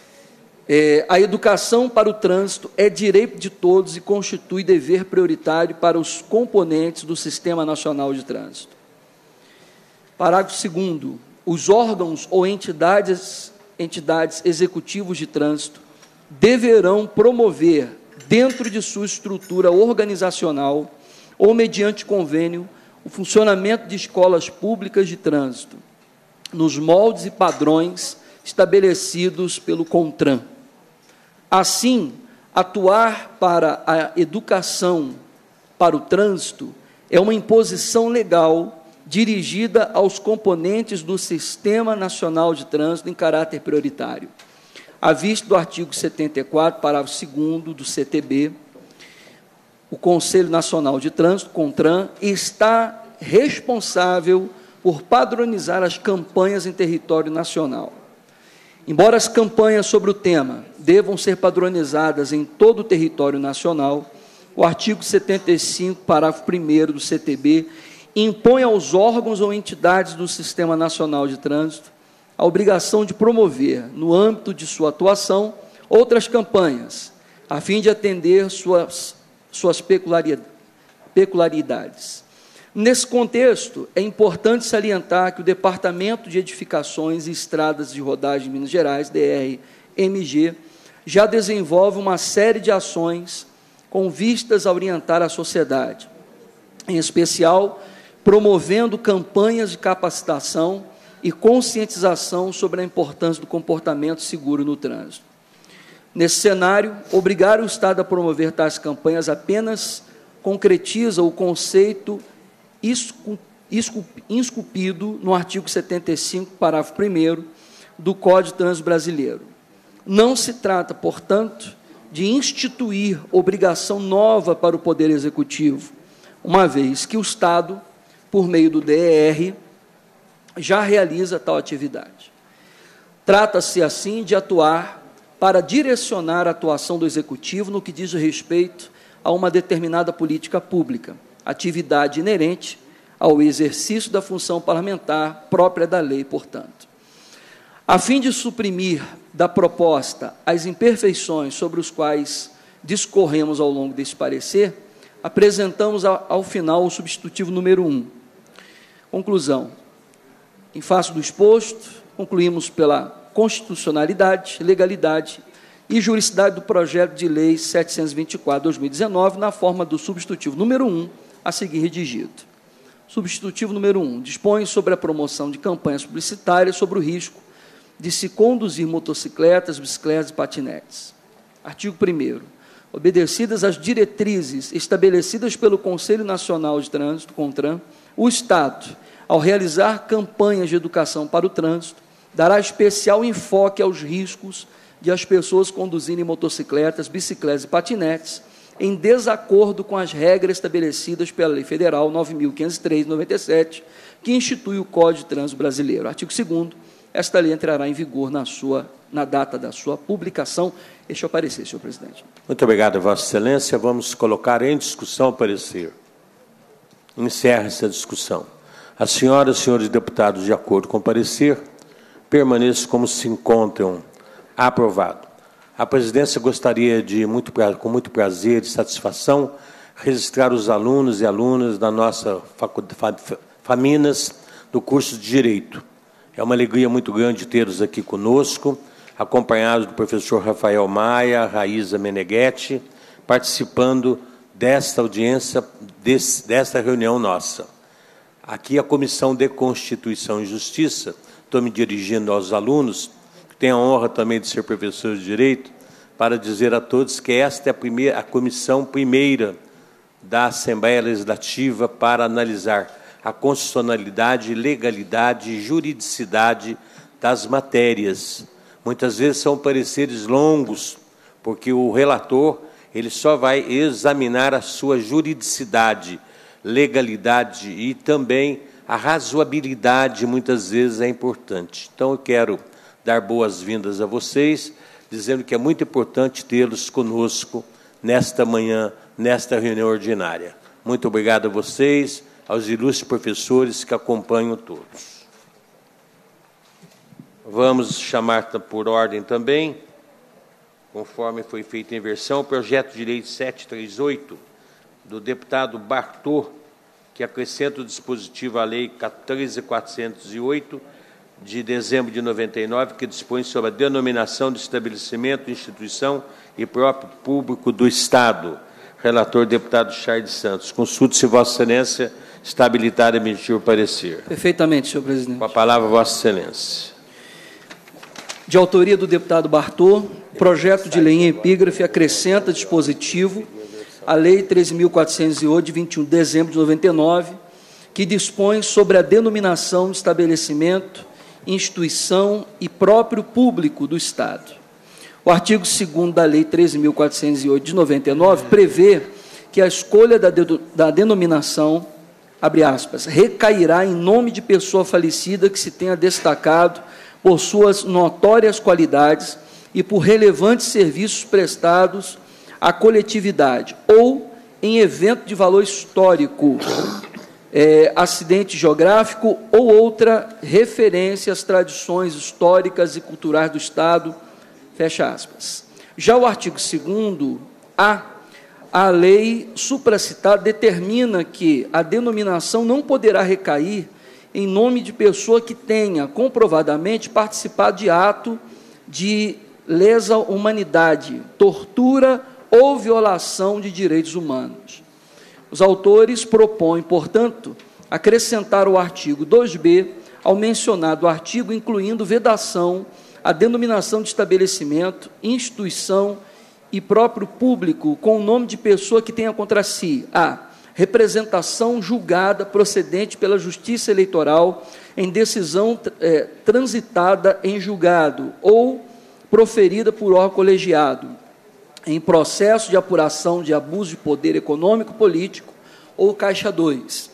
é, a educação para o trânsito é direito de todos e constitui dever prioritário para os componentes do Sistema Nacional de Trânsito. Parágrafo segundo, os órgãos ou entidades, entidades executivos de trânsito deverão promover, dentro de sua estrutura organizacional, ou mediante convênio, o funcionamento de escolas públicas de trânsito, nos moldes e padrões estabelecidos pelo CONTRAN. Assim, atuar para a educação para o trânsito é uma imposição legal dirigida aos componentes do Sistema Nacional de Trânsito em caráter prioritário. À vista do artigo setenta e quatro, parágrafo segundo do C T B, o Conselho Nacional de Trânsito, CONTRAN, está responsável por padronizar as campanhas em território nacional. Embora as campanhas sobre o tema devam ser padronizadas em todo o território nacional, o artigo setenta e cinco, parágrafo primeiro do C T B, impõe aos órgãos ou entidades do Sistema Nacional de Trânsito a obrigação de promover, no âmbito de sua atuação, outras campanhas, a fim de atender suas, suas peculiaridades. Nesse contexto, é importante salientar que o Departamento de Edificações e Estradas de Rodagem de Minas Gerais, D R M G, já desenvolve uma série de ações com vistas a orientar a sociedade, em especial promovendo campanhas de capacitação e conscientização sobre a importância do comportamento seguro no trânsito. Nesse cenário, obrigar o Estado a promover tais campanhas apenas concretiza o conceito esculpido no artigo setenta e cinco, parágrafo primeiro, do Código de Trânsito Brasileiro. Não se trata, portanto, de instituir obrigação nova para o Poder Executivo, uma vez que o Estado, por meio do D E R, já realiza tal atividade. Trata-se, assim, de atuar para direcionar a atuação do Executivo no que diz respeito a uma determinada política pública, atividade inerente ao exercício da função parlamentar própria da lei, portanto. A fim de suprimir da proposta as imperfeições sobre os quais discorremos ao longo desse parecer, apresentamos ao, ao final o substitutivo número um. Conclusão. Em face do exposto, concluímos pela constitucionalidade, legalidade e juridicidade do projeto de lei setecentos e vinte e quatro, dois mil e dezenove, na forma do substitutivo número um, a seguir redigido. Substitutivo número um, dispõe sobre a promoção de campanhas publicitárias sobre o risco de se conduzir motocicletas, bicicletas e patinetes. Artigo primeiro. Obedecidas as diretrizes estabelecidas pelo Conselho Nacional de Trânsito, CONTRAN, o Estado, ao realizar campanhas de educação para o trânsito, dará especial enfoque aos riscos de as pessoas conduzirem motocicletas, bicicletas e patinetes em desacordo com as regras estabelecidas pela Lei Federal nove mil quinhentos e três, de noventa e sete, que institui o Código de Trânsito Brasileiro. Artigo segundo. Esta lei entrará em vigor na, sua, na data da sua publicação. Este é o parecer, senhor presidente. Muito obrigado, Vossa Excelência. Vamos colocar em discussão o parecer. Encerra essa discussão. As senhoras e senhores deputados, de acordo com o parecer, permaneçam como se encontram. Aprovado. A presidência gostaria de, muito, com muito prazer e satisfação, registrar os alunos e alunas da nossa faculdade, Faminas, do curso de Direito. É uma alegria muito grande tê-los aqui conosco, acompanhados do professor Rafael Maia, Raíza Meneghetti, participando desta audiência, desse, desta reunião nossa. Aqui a Comissão de Constituição e Justiça, estou me dirigindo aos alunos, que têm a honra também de ser professores de Direito, para dizer a todos que esta é a, primeira, a comissão primeira da Assembleia Legislativa para analisar a constitucionalidade, legalidade e juridicidade das matérias. Muitas vezes são pareceres longos, porque o relator ele só vai examinar a sua juridicidade, legalidade e também a razoabilidade, muitas vezes é importante. Então, eu quero dar boas-vindas a vocês, dizendo que é muito importante tê-los conosco nesta manhã, nesta reunião ordinária. Muito obrigado a vocês, aos ilustres professores que acompanham todos. Vamos chamar por ordem também, conforme foi feita a inversão, o projeto de lei setecentos e trinta e oito, do deputado Bartô, que acrescenta o dispositivo à lei quatorze mil quatrocentos e oito, de dezembro de noventa e nove, que dispõe sobre a denominação de estabelecimento, instituição e próprio público do Estado, Relator, deputado Charles Santos. Consulto se Vossa Excelência está habilitado a emitir o parecer. Perfeitamente, senhor presidente. Com a palavra, Vossa Excelência. De autoria do deputado Bartô, projeto de lei em epígrafe acrescenta dispositivo à Lei treze mil quatrocentos e oito, de vinte e um de dezembro de noventa e nove, que dispõe sobre a denominação de estabelecimento, instituição e próprio público do Estado. O artigo segundo da Lei treze mil quatrocentos e oito, de noventa e nove, prevê que a escolha da, de, da denominação, abre aspas, recairá em nome de pessoa falecida que se tenha destacado por suas notórias qualidades e por relevantes serviços prestados à coletividade, ou em evento de valor histórico, é, acidente geográfico ou outra referência às tradições históricas e culturais do Estado, fecha aspas. Já o artigo segundo A, a lei supracitada determina que a denominação não poderá recair em nome de pessoa que tenha comprovadamente participado de ato de lesa humanidade, tortura ou violação de direitos humanos. Os autores propõem, portanto, acrescentar o artigo dois B ao mencionado artigo, incluindo vedação à denominação de estabelecimento, instituição e próprio público com o nome de pessoa que tenha contra si a representação julgada procedente pela Justiça Eleitoral em decisão é, transitada em julgado ou proferida por órgão colegiado, em processo de apuração de abuso de poder econômico, político ou caixa dois.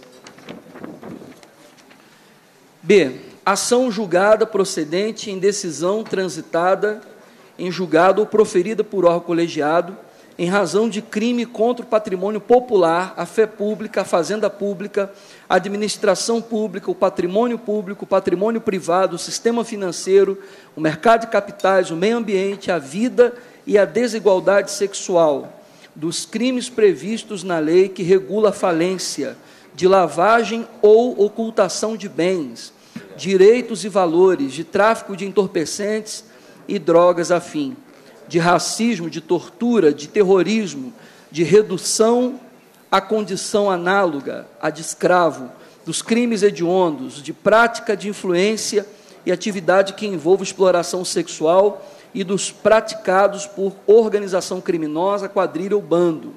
B. Ação julgada procedente em decisão transitada em julgado ou proferida por órgão colegiado, em razão de crime contra o patrimônio popular, a fé pública, a fazenda pública, a administração pública, o patrimônio público, o patrimônio privado, o sistema financeiro, o mercado de capitais, o meio ambiente, a vida e a desigualdade sexual, dos crimes previstos na lei que regula a falência, de lavagem ou ocultação de bens, direitos e valores, de tráfico de entorpecentes e drogas afim, de racismo, de tortura, de terrorismo, de redução à condição análoga, a de escravo, dos crimes hediondos, de prática de influência e atividade que envolva exploração sexual e dos praticados por organização criminosa, quadrilha ou bando.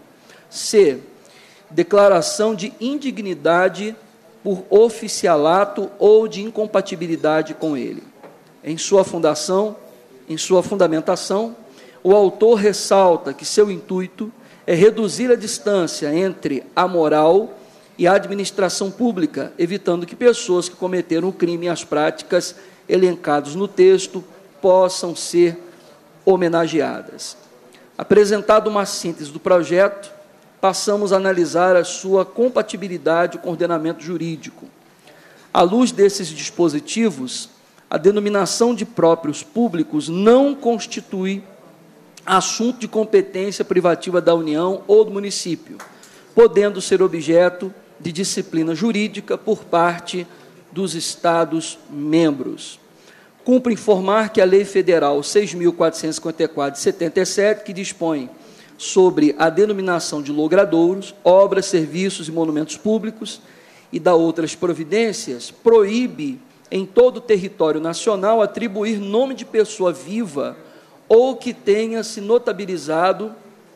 C. Declaração de indignidade por oficialato ou de incompatibilidade com ele. Em sua fundação, em sua fundamentação, o autor ressalta que seu intuito é reduzir a distância entre a moral e a administração pública, evitando que pessoas que cometeram o crime e as práticas elencados no texto possam ser homenageadas. Apresentada uma síntese do projeto, passamos a analisar a sua compatibilidade com o ordenamento jurídico. À luz desses dispositivos, a denominação de próprios públicos não constitui assunto de competência privativa da União ou do município, podendo ser objeto de disciplina jurídica por parte dos Estados-membros. Cumpre informar que a Lei Federal seis mil quatrocentos e cinquenta e quatro, de setenta e sete, que dispõe sobre a denominação de logradouros, obras, serviços e monumentos públicos e da outras providências, proíbe em todo o território nacional atribuir nome de pessoa viva ou que tenha se notabilizado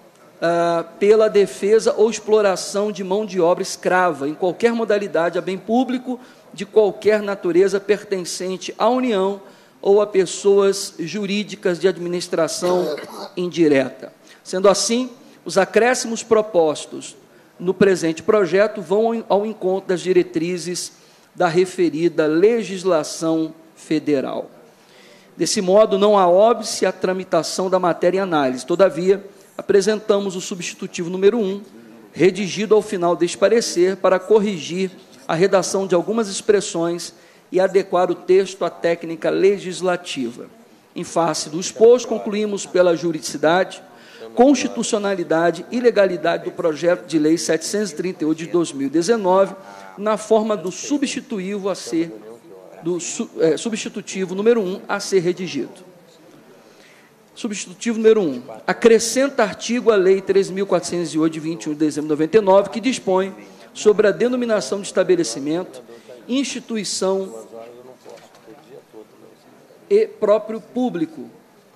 ah, pela defesa ou exploração de mão de obra escrava, em qualquer modalidade a bem público de qualquer natureza pertencente à União ou a pessoas jurídicas de administração indireta. Sendo assim, os acréscimos propostos no presente projeto vão ao encontro das diretrizes da referida legislação federal. Desse modo, não há óbice à tramitação da matéria em análise. Todavia, apresentamos o substitutivo número um, redigido ao final deste parecer, para corrigir a redação de algumas expressões e adequar o texto à técnica legislativa. Em face do exposto, concluímos pela juridicidade, constitucionalidade e legalidade do projeto de lei setecentos e trinta e oito de dois mil e dezenove, na forma do substitutivo a ser do é, substitutivo número um a ser redigido. Substitutivo número um. Acrescenta artigo à Lei treze mil quatrocentos e oito, de vinte e um de dezembro de noventa e nove, que dispõe sobre a denominação de estabelecimento, instituição e próprio público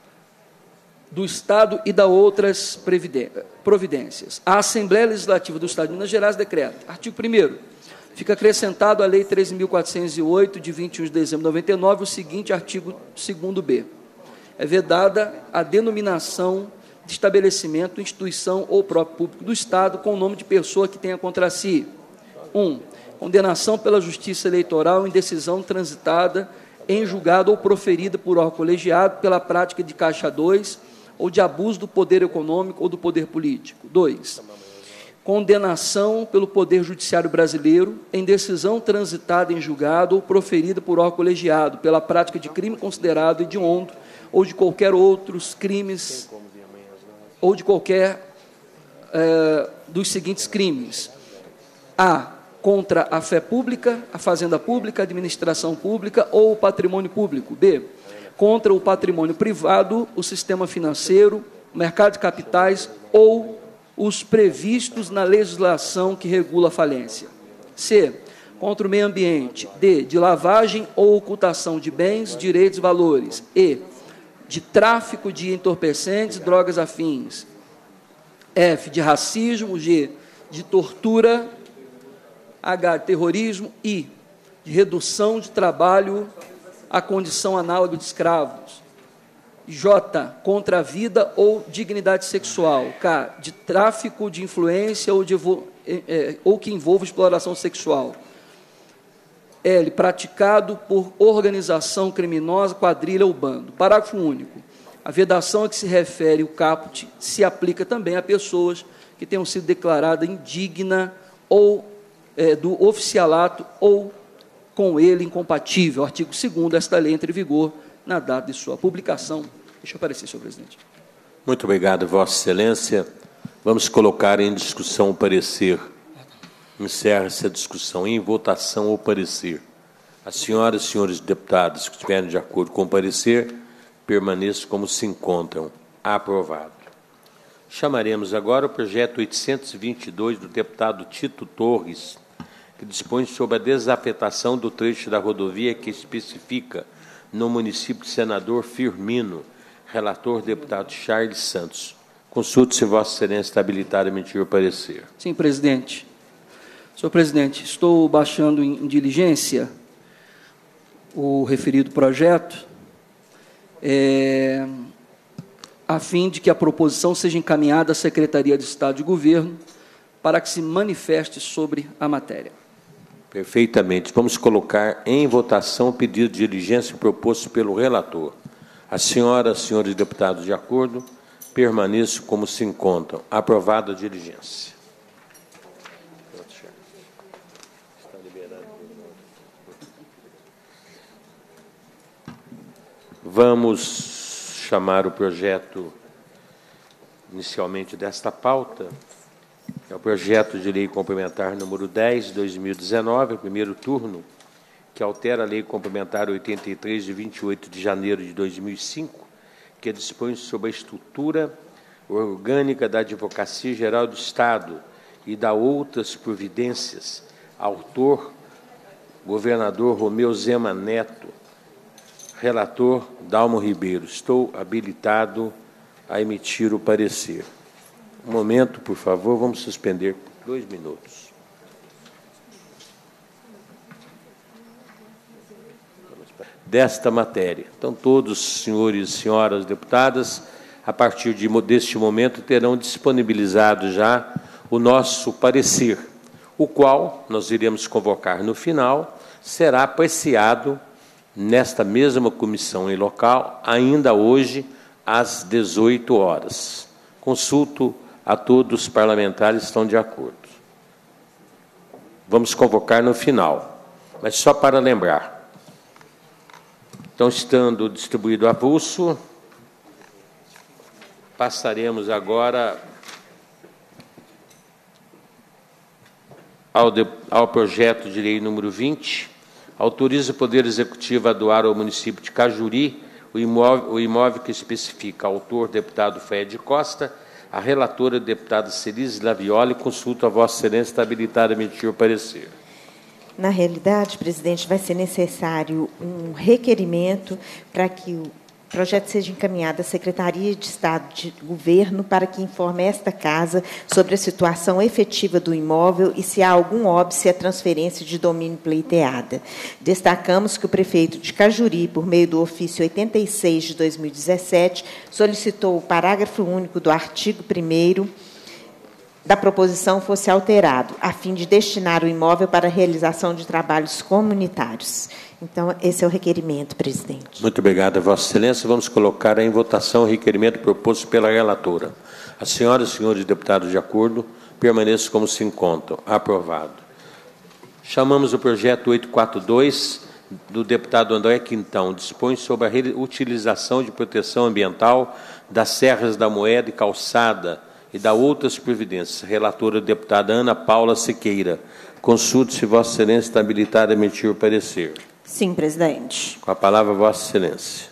do Estado e da outras providências. A Assembleia Legislativa do Estado de Minas Gerais decreta. Artigo primeiro. Fica acrescentado à Lei treze mil quatrocentos e oito, de vinte e um de dezembro de noventa e nove, o seguinte artigo segundo B. É vedada a denominação de estabelecimento, instituição ou próprio público do Estado com o nome de pessoa que tenha contra si. um. Condenação pela Justiça Eleitoral em decisão transitada em julgado ou proferida por órgão colegiado pela prática de caixa dois ou de abuso do poder econômico ou do poder político. dois. Condenação pelo Poder Judiciário Brasileiro em decisão transitada em julgado ou proferida por órgão colegiado pela prática de crime considerado hediondo ou de qualquer outros crimes ou de qualquer eh, dos seguintes crimes. A. Contra a fé pública, a fazenda pública, a administração pública ou o patrimônio público. B. Contra o patrimônio privado, o sistema financeiro, o mercado de capitais ou os previstos na legislação que regula a falência. C. Contra o meio ambiente. D. De lavagem ou ocultação de bens, direitos e valores. E. De tráfico de entorpecentes, drogas afins. F. De racismo. G. De tortura. H. De terrorismo. I. De redução de trabalho à condição análoga de escravos. J. Contra a vida ou dignidade sexual. K. De tráfico de influência ou, de, é, ou que envolva exploração sexual. L. Praticado por organização criminosa, quadrilha ou bando. Parágrafo único. A vedação a que se refere o caput se aplica também a pessoas que tenham sido declaradas indigna ou é, do oficialato ou com ele incompatível. Artigo segundo, esta lei entra em vigor na data de sua publicação. Deixa eu aparecer, senhor presidente. Muito obrigado, Vossa Excelência. Vamos colocar em discussão o parecer. Encerra-se a discussão. Em votação o parecer. As senhoras e senhores deputados que estiverem de acordo com o parecer, permaneçam como se encontram. Aprovado. Chamaremos agora o projeto oitocentos e vinte e dois do deputado Tito Torres, que dispõe sobre a desafetação do trecho da rodovia que especifica no município de Senador Firmino. Relator, deputado Charles Santos. Consulte se Vossa Excelência está habilitado a emitir o parecer. Sim, presidente. Senhor presidente, estou baixando em diligência o referido projeto, é, a fim de que a proposição seja encaminhada à Secretaria de Estado de Governo para que se manifeste sobre a matéria. Perfeitamente. Vamos colocar em votação o pedido de diligência proposto pelo relator. As senhoras e senhores deputados, de acordo, permaneçam como se encontram. Aprovada a diligência. Vamos chamar o projeto inicialmente desta pauta. É o projeto de lei complementar número dez, de dois mil e dezenove, o primeiro turno, que altera a lei complementar oitenta e três, de vinte e oito de janeiro de dois mil e cinco, que dispõe sobre a estrutura orgânica da Advocacia Geral do Estado e da outras providências. Autor, governador Romeu Zema Neto. Relator, Dalmo Ribeiro. Estou habilitado a emitir o parecer. Um momento, por favor, vamos suspender por dois minutos. Desta matéria. Então, todos, senhores e senhoras deputadas, a partir de, deste momento, terão disponibilizado já o nosso parecer, o qual nós iremos convocar no final, será apreciado nesta mesma comissão em local, ainda hoje, às dezoito horas. Consulto a todos os parlamentares que estão de acordo. Vamos convocar no final, mas só para lembrar. Então, estando distribuído avulso, passaremos agora ao, de, ao projeto de lei número vinte, autoriza o Poder Executivo a doar ao município de Cajuri o imóvel, o imóvel que especifica autor, deputado Fred Costa, a relatora, deputada Cerise Lavioli, consulta a Vossa Excelência, está habilitada a emitir o parecer. Na realidade, presidente, vai ser necessário um requerimento para que o projeto seja encaminhado à Secretaria de Estado de Governo para que informe esta Casa sobre a situação efetiva do imóvel e se há algum óbice à transferência de domínio pleiteada. Destacamos que o prefeito de Cajuri, por meio do ofício oitenta e seis de dois mil e dezessete, solicitou o parágrafo único do artigo primeiro da proposição fosse alterado, a fim de destinar o imóvel para a realização de trabalhos comunitários. Então, esse é o requerimento, presidente. Muito obrigado, Vossa Excelência. Vamos colocar em votação o requerimento proposto pela relatora. As senhoras e senhores deputados de acordo, permaneçam como se encontram. Aprovado. Chamamos o projeto oitocentos e quarenta e dois do deputado André Quintão. Dispõe sobre a utilização de proteção ambiental das Serras da Moeda e Calçada e da outras providências. Relatora, deputada Ana Paula Siqueira. Consulte se Vossa Excelência está habilitada a emitir o parecer. Sim, presidente. Com a palavra, Vossa Excelência.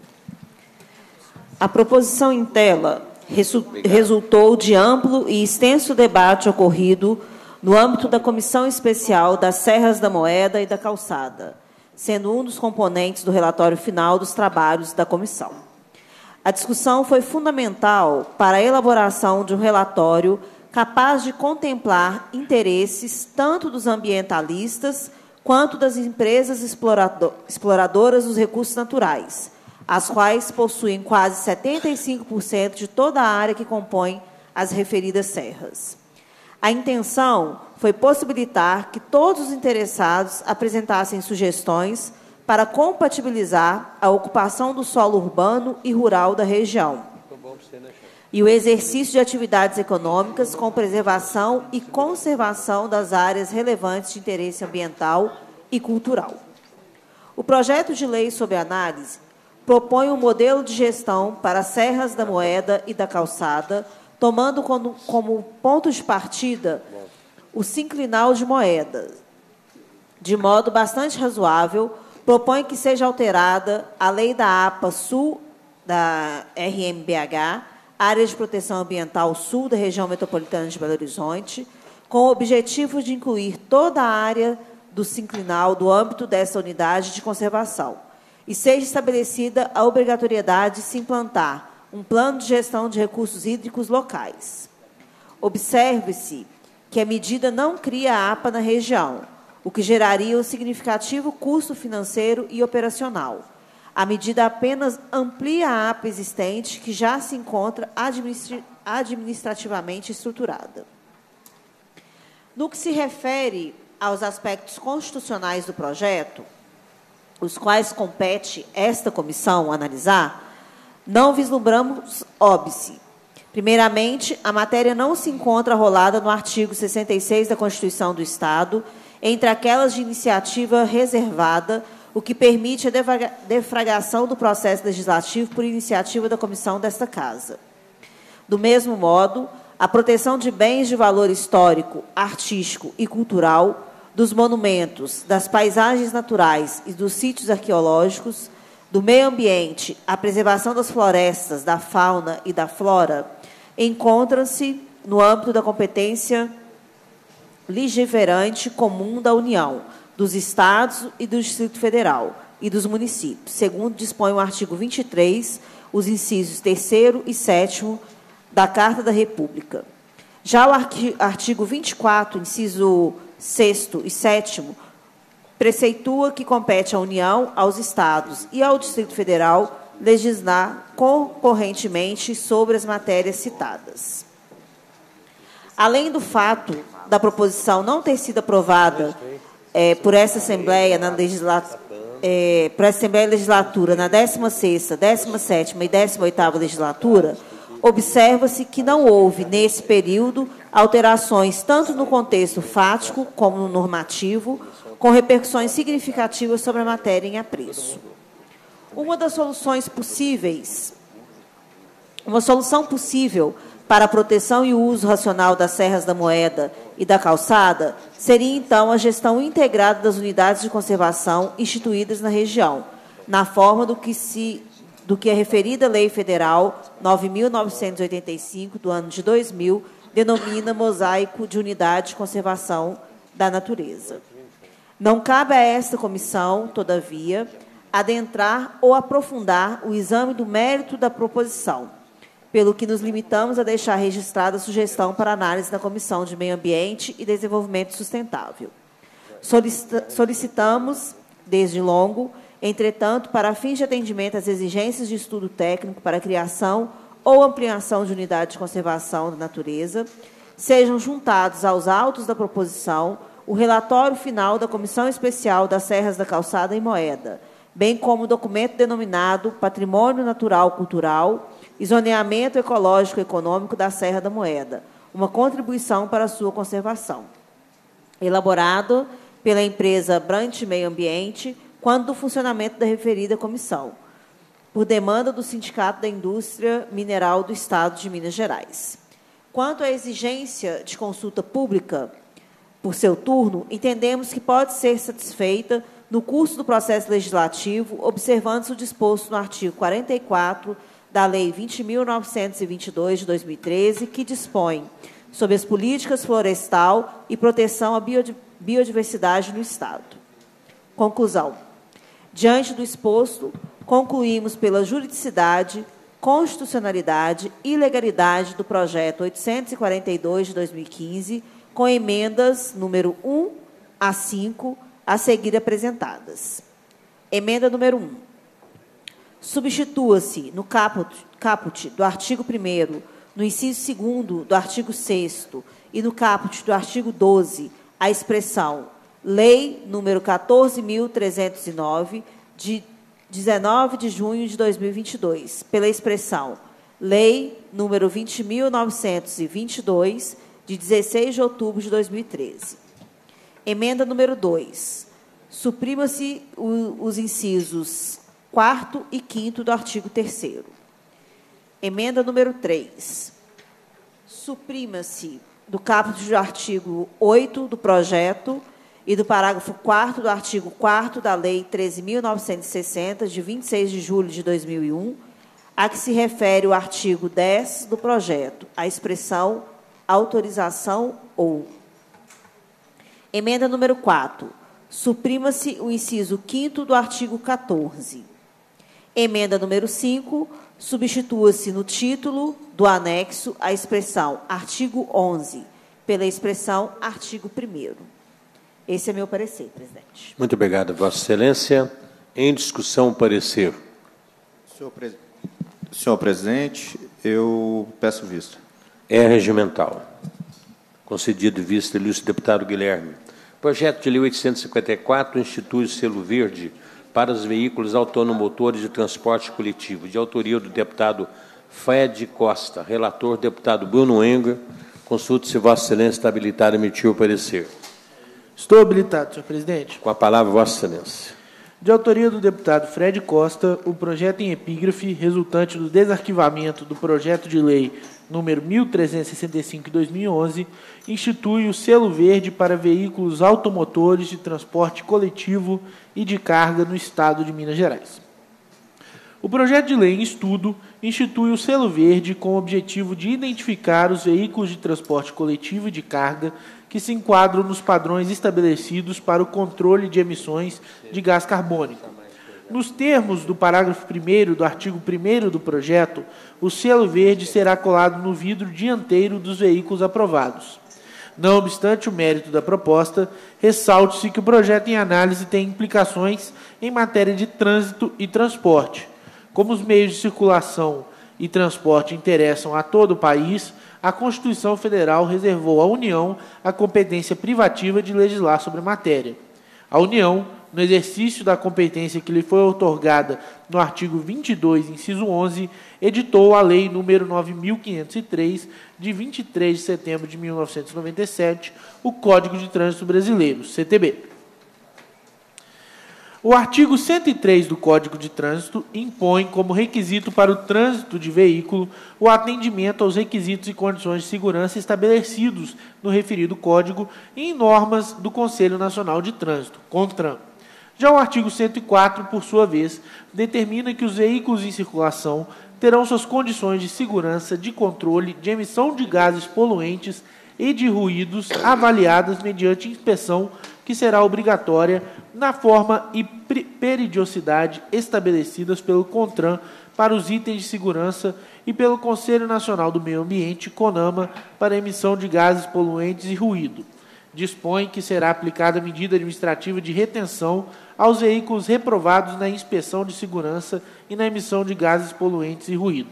A proposição em tela resu resultou de amplo e extenso debate ocorrido no âmbito da Comissão Especial das Serras da Moeda e da Calçada, sendo um dos componentes do relatório final dos trabalhos da comissão. A discussão foi fundamental para a elaboração de um relatório capaz de contemplar interesses tanto dos ambientalistas quanto das empresas explorador, exploradoras dos recursos naturais, as quais possuem quase setenta e cinco por cento de toda a área que compõe as referidas serras. A intenção foi possibilitar que todos os interessados apresentassem sugestões para compatibilizar a ocupação do solo urbano e rural da região e o exercício de atividades econômicas com preservação e conservação das áreas relevantes de interesse ambiental e cultural. O projeto de lei sob análise propõe um modelo de gestão para as Serras da Moeda e da Calçada, tomando como, como ponto de partida o sinclinal de Moeda. De modo bastante razoável, propõe que seja alterada a lei da APA Sul, da R M B H, Área de Proteção Ambiental Sul da região metropolitana de Belo Horizonte, com o objetivo de incluir toda a área do sinclinal do âmbito dessa unidade de conservação, e seja estabelecida a obrigatoriedade de se implantar um plano de gestão de recursos hídricos locais. Observe-se que a medida não cria a APA na região, o que geraria um significativo custo financeiro e operacional. A medida apenas amplia a APA existente, que já se encontra administra- administrativamente estruturada. No que se refere aos aspectos constitucionais do projeto, os quais compete esta comissão analisar, não vislumbramos óbice. Primeiramente, a matéria não se encontra rolada no artigo sessenta e seis da Constituição do Estado, entre aquelas de iniciativa reservada, o que permite a defragação do processo legislativo por iniciativa da comissão desta Casa. Do mesmo modo, a proteção de bens de valor histórico, artístico e cultural, dos monumentos, das paisagens naturais e dos sítios arqueológicos, do meio ambiente, a preservação das florestas, da fauna e da flora, encontram-se no âmbito da competência legiferante comum da União, dos Estados e do Distrito Federal e dos municípios, segundo dispõe o artigo vinte e três, os incisos terceiro e sétimo da Carta da República. Já o artigo vinte e quatro, inciso sexto e sétimo, preceitua que compete à União, aos Estados e ao Distrito Federal legislar concorrentemente sobre as matérias citadas. Além do fato da proposição não ter sido aprovada é, por essa Assembleia na legislatura, é, por essa Assembleia Legislatura na décima sexta, décima sétima e décima oitava legislatura, observa-se que não houve, nesse período, alterações tanto no contexto fático como no normativo, com repercussões significativas sobre a matéria em apreço. Uma das soluções possíveis, uma solução possível para a proteção e o uso racional das Serras da Moeda e da Calçada seria, então, a gestão integrada das unidades de conservação instituídas na região, na forma do que se do que a referida Lei Federal nove mil novecentos e oitenta e cinco, do ano de dois mil, denomina mosaico de unidade de conservação da natureza. Não cabe a esta comissão, todavia, adentrar ou aprofundar o exame do mérito da proposição, pelo que nos limitamos a deixar registrada a sugestão para análise da Comissão de Meio Ambiente e Desenvolvimento Sustentável. Solicita- solicitamos, desde longo, entretanto, para fins de atendimento às exigências de estudo técnico para a criação ou ampliação de unidade de conservação da natureza, sejam juntados aos autos da proposição o relatório final da Comissão Especial das Serras da Calçada e Moeda, bem como o documento denominado Patrimônio Natural Cultural e Zoneamento Ecológico e Econômico da Serra da Moeda, uma contribuição para a sua conservação. Elaborado pela empresa Brant Meio Ambiente, quando do funcionamento da referida comissão, por demanda do Sindicato da Indústria Mineral do Estado de Minas Gerais. Quanto à exigência de consulta pública, por seu turno, entendemos que pode ser satisfeita no curso do processo legislativo, observando-se o disposto no artigo quarenta e quatro da Lei vinte mil novecentos e vinte e dois, de dois mil e treze, que dispõe sobre as políticas florestal e proteção à biodi- biodiversidade no Estado. Conclusão. Diante do exposto, concluímos pela juridicidade, constitucionalidade e legalidade do projeto oitocentos e quarenta e dois, de dois mil e quinze, com emendas número um a cinco, a seguir apresentadas. Emenda número um. Substitua-se no caput, caput do artigo primeiro, no inciso segundo do artigo sexto e no caput do artigo doze, a expressão Lei número quatorze mil trezentos e nove, de dezenove de junho de dois mil e vinte e dois, pela expressão Lei número vinte mil novecentos e vinte e dois, de dezesseis de outubro de dois mil e treze. Emenda número dois. Suprima-se o- os incisos quarto e quinto do artigo terceiro. Emenda número três. Suprima-se do caput do artigo oito do projeto e do parágrafo quarto do artigo quarto da Lei treze mil novecentos e sessenta, de vinte e seis de julho de dois mil e um, a que se refere o artigo dez do projeto, a expressão autorização ou. Emenda número quatro. Suprima-se o inciso quinto do artigo quatorze. Emenda número cinco. Substitua-se no título do anexo a expressão artigo onze, pela expressão artigo primeiro. Esse é meu parecer, presidente. Muito obrigado, Vossa Excelência. Em discussão, o parecer. Senhor, pres... Senhor presidente, eu peço vista. É regimental. Concedido vista, ilustre deputado Guilherme. Projeto de Lei oitocentos e cinquenta e quatro institui o selo verde para os veículos autonomotores de transporte coletivo, de autoria do deputado Fred Costa. Relator, deputado Bruno Engler. Consulte se Vossa Excelência está habilitado a emitir o parecer. Estou habilitado, senhor presidente. Com a palavra, Vossa Excelência. De autoria do deputado Fred Costa, o projeto em epígrafe, resultante do desarquivamento do projeto de lei número mil trezentos e sessenta e cinco de dois mil e onze, institui o selo verde para veículos automotores de transporte coletivo e de carga no Estado de Minas Gerais. O projeto de lei em estudo institui o selo verde com o objetivo de identificar os veículos de transporte coletivo e de carga que se enquadram nos padrões estabelecidos para o controle de emissões de gás carbônico. Nos termos do parágrafo primeiro do artigo primeiro do projeto, o selo verde será colado no vidro dianteiro dos veículos aprovados. Não obstante o mérito da proposta, ressalte-se que o projeto em análise tem implicações em matéria de trânsito e transporte. Como os meios de circulação e transporte interessam a todo o país, a Constituição Federal reservou à União a competência privativa de legislar sobre a matéria. A União, no exercício da competência que lhe foi outorgada no artigo vinte e dois, inciso onze, editou a Lei número nove mil quinhentos e três, de vinte e três de setembro de mil novecentos e noventa e sete, o Código de Trânsito Brasileiro, C T B. O artigo cento e três do Código de Trânsito impõe como requisito para o trânsito de veículo o atendimento aos requisitos e condições de segurança estabelecidos no referido Código e em normas do Conselho Nacional de Trânsito, CONTRAN. Já o artigo cento e quatro, por sua vez, determina que os veículos em circulação terão suas condições de segurança, de controle, de emissão de gases poluentes e de ruídos avaliadas mediante inspeção que será obrigatória na forma e periodicidade estabelecidas pelo CONTRAN para os itens de segurança e pelo Conselho Nacional do Meio Ambiente, CONAMA, para emissão de gases poluentes e ruído. Dispõe que será aplicada medida administrativa de retenção aos veículos reprovados na inspeção de segurança e na emissão de gases poluentes e ruído.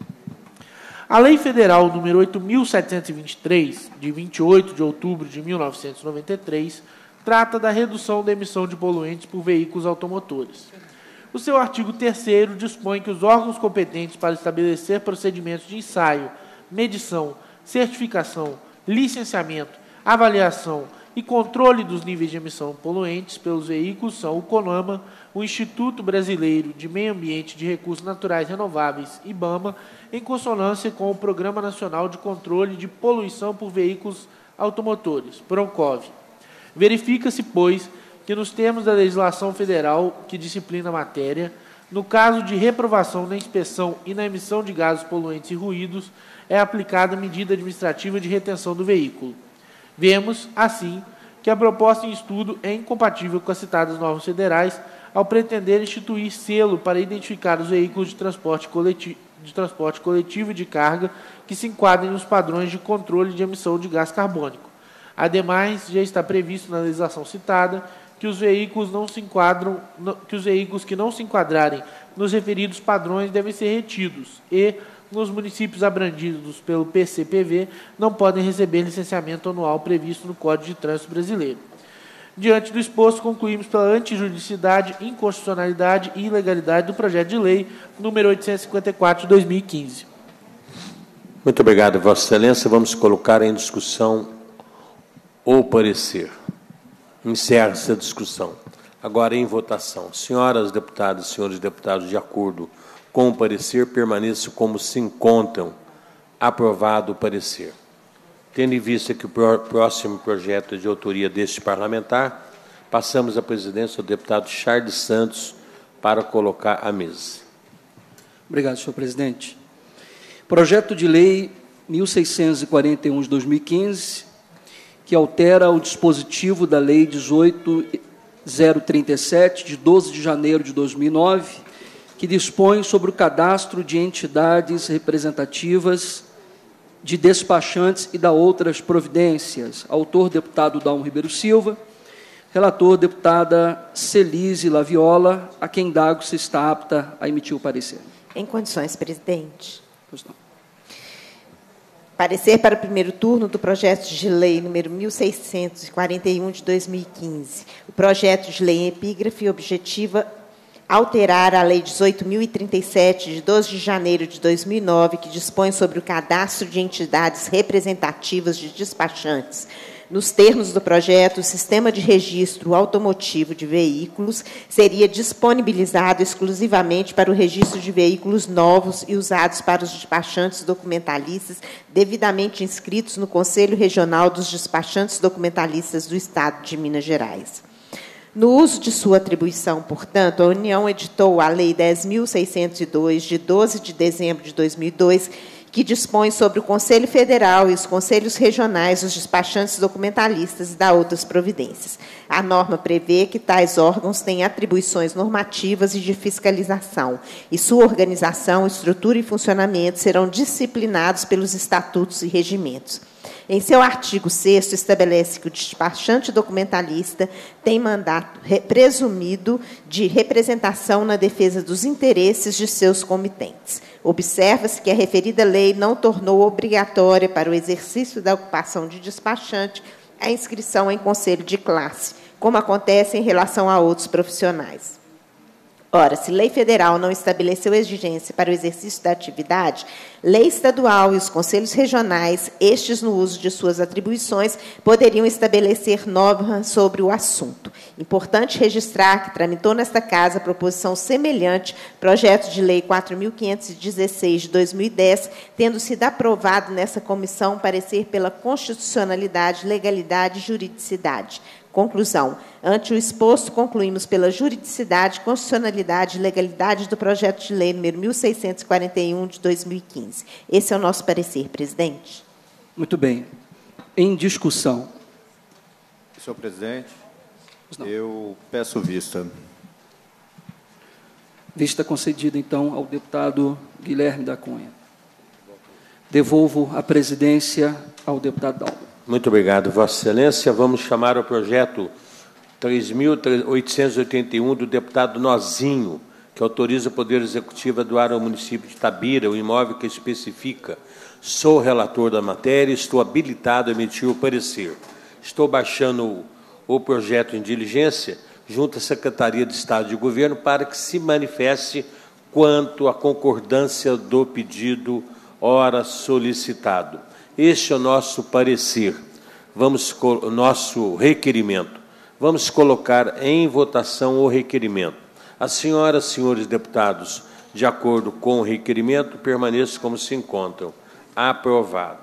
A Lei Federal número oito mil setecentos e vinte e três, de vinte e oito de outubro de mil novecentos e noventa e três, trata da redução da emissão de poluentes por veículos automotores. O seu artigo terceiro dispõe que os órgãos competentes para estabelecer procedimentos de ensaio, medição, certificação, licenciamento, avaliação e controle dos níveis de emissão poluentes pelos veículos são o CONAMA, o Instituto Brasileiro de Meio Ambiente e de Recursos Naturais Renováveis, IBAMA, em consonância com o Programa Nacional de Controle de Poluição por Veículos Automotores, PRONCOV. Verifica-se, pois, que nos termos da legislação federal que disciplina a matéria, no caso de reprovação na inspeção e na emissão de gases poluentes e ruídos, é aplicada medida administrativa de retenção do veículo. Vemos, assim, que a proposta em estudo é incompatível com as citadas normas federais ao pretender instituir selo para identificar os veículos de transporte coletivo, de transporte coletivo e de carga que se enquadrem nos padrões de controle de emissão de gás carbônico. Ademais, já está previsto na legislação citada que os veículos não se enquadram, que os veículos que não se enquadrarem nos referidos padrões devem ser retidos e, nos municípios abrangidos pelo P C P V, não podem receber licenciamento anual previsto no Código de Trânsito Brasileiro. Diante do exposto, concluímos pela antijuridicidade, inconstitucionalidade e ilegalidade do projeto de lei número oitocentos e cinquenta e quatro de dois mil e quinze. Muito obrigado, Vossa Excelência. Vamos colocar em discussão o parecer. Encerra-se a discussão. Agora em votação. Senhoras deputadas e senhores deputados, de acordo com o parecer, permaneçam como se encontram. Aprovado o parecer. Tendo em vista que o próximo projeto é de autoria deste parlamentar, passamos a presidência ao deputado Charles Santos para colocar à mesa. Obrigado, senhor presidente. Projeto de lei mil seiscentos e quarenta e um de dois mil e quinze, que altera o dispositivo da Lei dezoito mil trinta e sete, de doze de janeiro de dois mil e nove, que dispõe sobre o cadastro de entidades representativas de despachantes e da outras providências. Autor, deputado Dalmo Ribeiro Silva. Relator, deputada Celise Laviola, a quem Dago se está apta a emitir o parecer. Em condições, presidente. Pois não. Parecer para o primeiro turno do projeto de lei número mil seiscentos e quarenta e um de dois mil e quinze. O projeto de lei em epígrafe objetiva alterar a Lei dezoito mil e trinta e sete, de doze de janeiro de dois mil e nove, que dispõe sobre o cadastro de entidades representativas de despachantes. Nos termos do projeto, o sistema de registro automotivo de veículos seria disponibilizado exclusivamente para o registro de veículos novos e usados para os despachantes documentalistas devidamente inscritos no Conselho Regional dos Despachantes Documentalistas do Estado de Minas Gerais. No uso de sua atribuição, portanto, a União editou a Lei dez mil seiscentos e dois, de doze de dezembro de dois mil e dois, que dispõe sobre o Conselho Federal e os Conselhos Regionais dos Despachantes Documentalistas e da outras providências. A norma prevê que tais órgãos têm atribuições normativas e de fiscalização, e sua organização, estrutura e funcionamento serão disciplinados pelos estatutos e regimentos. Em seu artigo sexto, estabelece que o despachante documentalista tem mandato presumido de representação na defesa dos interesses de seus comitentes. Observa-se que a referida lei não tornou obrigatória para o exercício da ocupação de despachante a inscrição em conselho de classe, como acontece em relação a outros profissionais. Ora, se lei federal não estabeleceu exigência para o exercício da atividade, lei estadual e os conselhos regionais, estes no uso de suas atribuições, poderiam estabelecer normas sobre o assunto. Importante registrar que tramitou nesta Casa proposição semelhante, projeto de lei quatro mil quinhentos e dezesseis de dois mil e dez, tendo sido aprovado nessa comissão parecer pela constitucionalidade, legalidade e juridicidade. Conclusão. Ante o exposto, concluímos pela juridicidade, constitucionalidade e legalidade do projeto de lei número mil seiscentos e quarenta e um, de dois mil e quinze. Esse é o nosso parecer, presidente. Muito bem. Em discussão. Senhor presidente, eu peço vista. Vista concedida, então, ao deputado Guilherme da Cunha. Devolvo a presidência ao deputado Dalmo. Muito obrigado, Vossa Excelência. Vamos chamar o projeto três mil oitocentos e oitenta e um do deputado Nozinho, que autoriza o Poder Executivo a doar ao município de Tabira o imóvel que especifica. Sou relator da matéria e estou habilitado a emitir o parecer. Estou baixando o projeto em diligência junto à Secretaria de Estado de Governo para que se manifeste quanto à concordância do pedido ora solicitado. Este é o nosso parecer, vamos, o nosso requerimento. Vamos colocar em votação o requerimento. As senhoras e senhores deputados, de acordo com o requerimento, permaneçam como se encontram. Aprovado.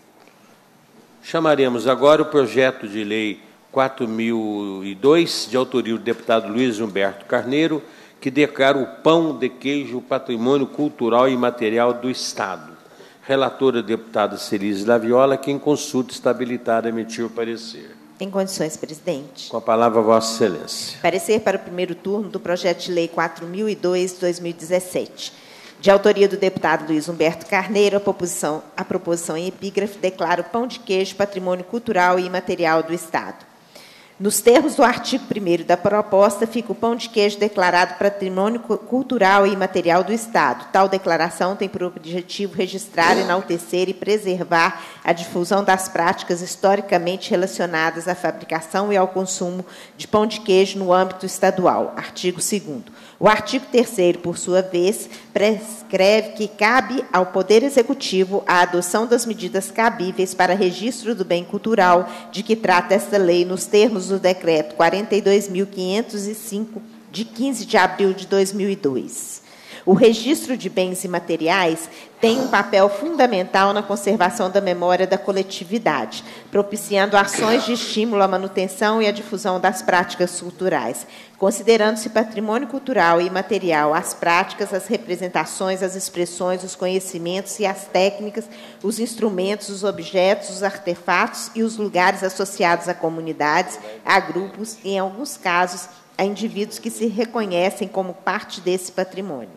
Chamaremos agora o projeto de lei quatro mil e dois, de autoria do deputado Luiz Humberto Carneiro, que declara o pão de queijo patrimônio cultural e imaterial do Estado. Relatora, deputada Cerise Laviola, que em consulta está habilitada a emitir o parecer. Em condições, presidente. Com a palavra, Vossa Excelência. Parecer para o primeiro turno do projeto de lei quatro mil e dois, de dois mil e dezessete. De autoria do deputado Luiz Humberto Carneiro, a proposição, a proposição em epígrafe declara o pão de queijo patrimônio cultural e imaterial do Estado. Nos termos do artigo primeiro da proposta, fica o pão de queijo declarado patrimônio cultural e imaterial do Estado. Tal declaração tem por objetivo registrar, enaltecer e preservar a difusão das práticas historicamente relacionadas à fabricação e ao consumo de pão de queijo no âmbito estadual. Artigo segundo. O artigo terceiro, por sua vez, prescreve que cabe ao Poder Executivo a adoção das medidas cabíveis para registro do bem cultural de que trata esta lei nos termos do Decreto quarenta e dois mil quinhentos e cinco, de quinze de abril de dois mil e dois. O registro de bens imateriais tem um papel fundamental na conservação da memória da coletividade, propiciando ações de estímulo à manutenção e à difusão das práticas culturais, considerando-se patrimônio cultural e imaterial as práticas, as representações, as expressões, os conhecimentos e as técnicas, os instrumentos, os objetos, os artefatos e os lugares associados a comunidades, a grupos e, em alguns casos, a indivíduos que se reconhecem como parte desse patrimônio.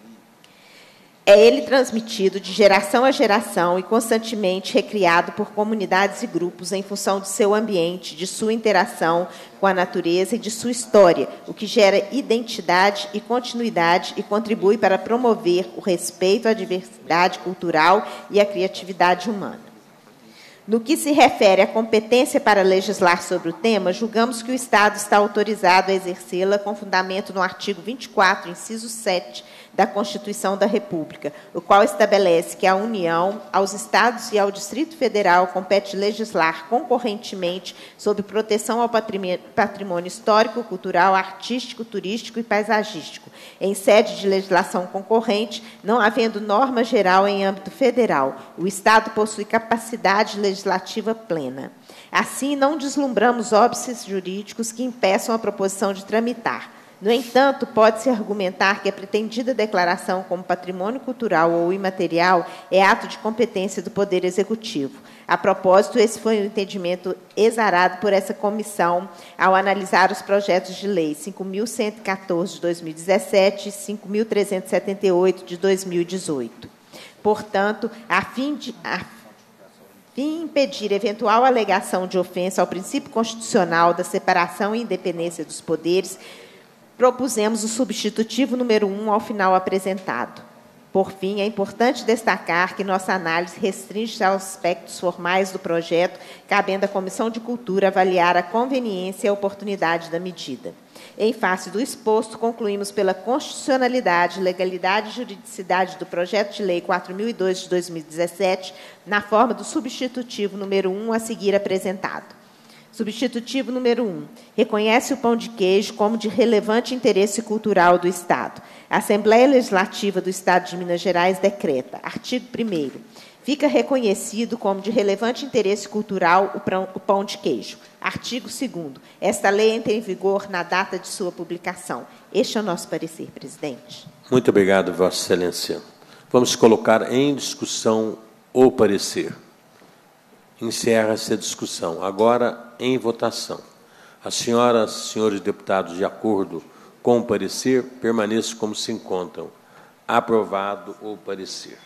É ele transmitido de geração a geração e constantemente recriado por comunidades e grupos em função de seu ambiente, de sua interação com a natureza e de sua história, o que gera identidade e continuidade e contribui para promover o respeito à diversidade cultural e à criatividade humana. No que se refere à competência para legislar sobre o tema, julgamos que o Estado está autorizado a exercê-la com fundamento no artigo vinte e quatro, inciso sete, da Constituição da República, o qual estabelece que a União, aos Estados e ao Distrito Federal compete legislar concorrentemente sobre proteção ao patrimônio histórico, cultural, artístico, turístico e paisagístico, em sede de legislação concorrente, não havendo norma geral em âmbito federal. O Estado possui capacidade legislativa plena. Assim, não deslumbramos óbices jurídicos que impeçam a proposição de tramitar. No entanto, pode-se argumentar que a pretendida declaração como patrimônio cultural ou imaterial é ato de competência do Poder Executivo. A propósito, esse foi o entendimento exarado por essa comissão ao analisar os projetos de lei cinco mil cento e quatorze, de dois mil e dezessete e cinco mil trezentos e setenta e oito, de dois mil e dezoito. Portanto, a fim de... A fim de impedir eventual alegação de ofensa ao princípio constitucional da separação e independência dos poderes, propusemos o substitutivo número um ao final apresentado. Por fim, é importante destacar que nossa análise restringe-se aos aspectos formais do projeto, cabendo à Comissão de Cultura avaliar a conveniência e a oportunidade da medida. Em face do exposto, concluímos pela constitucionalidade, legalidade e juridicidade do projeto de lei quatro mil e dois, de dois mil e dezessete, na forma do substitutivo número um a seguir apresentado. Substitutivo número um. Reconhece o pão de queijo como de relevante interesse cultural do Estado. A Assembleia Legislativa do Estado de Minas Gerais decreta, artigo primeiro, fica reconhecido como de relevante interesse cultural o pão de queijo. Artigo segundo. Esta lei entra em vigor na data de sua publicação. Este é o nosso parecer, presidente. Muito obrigado, Vossa Excelência. Vamos colocar em discussão o parecer. Encerra-se a discussão. Agora, em votação. As senhoras e senhores deputados, de acordo com o parecer, permaneçam como se encontram. Aprovado o parecer.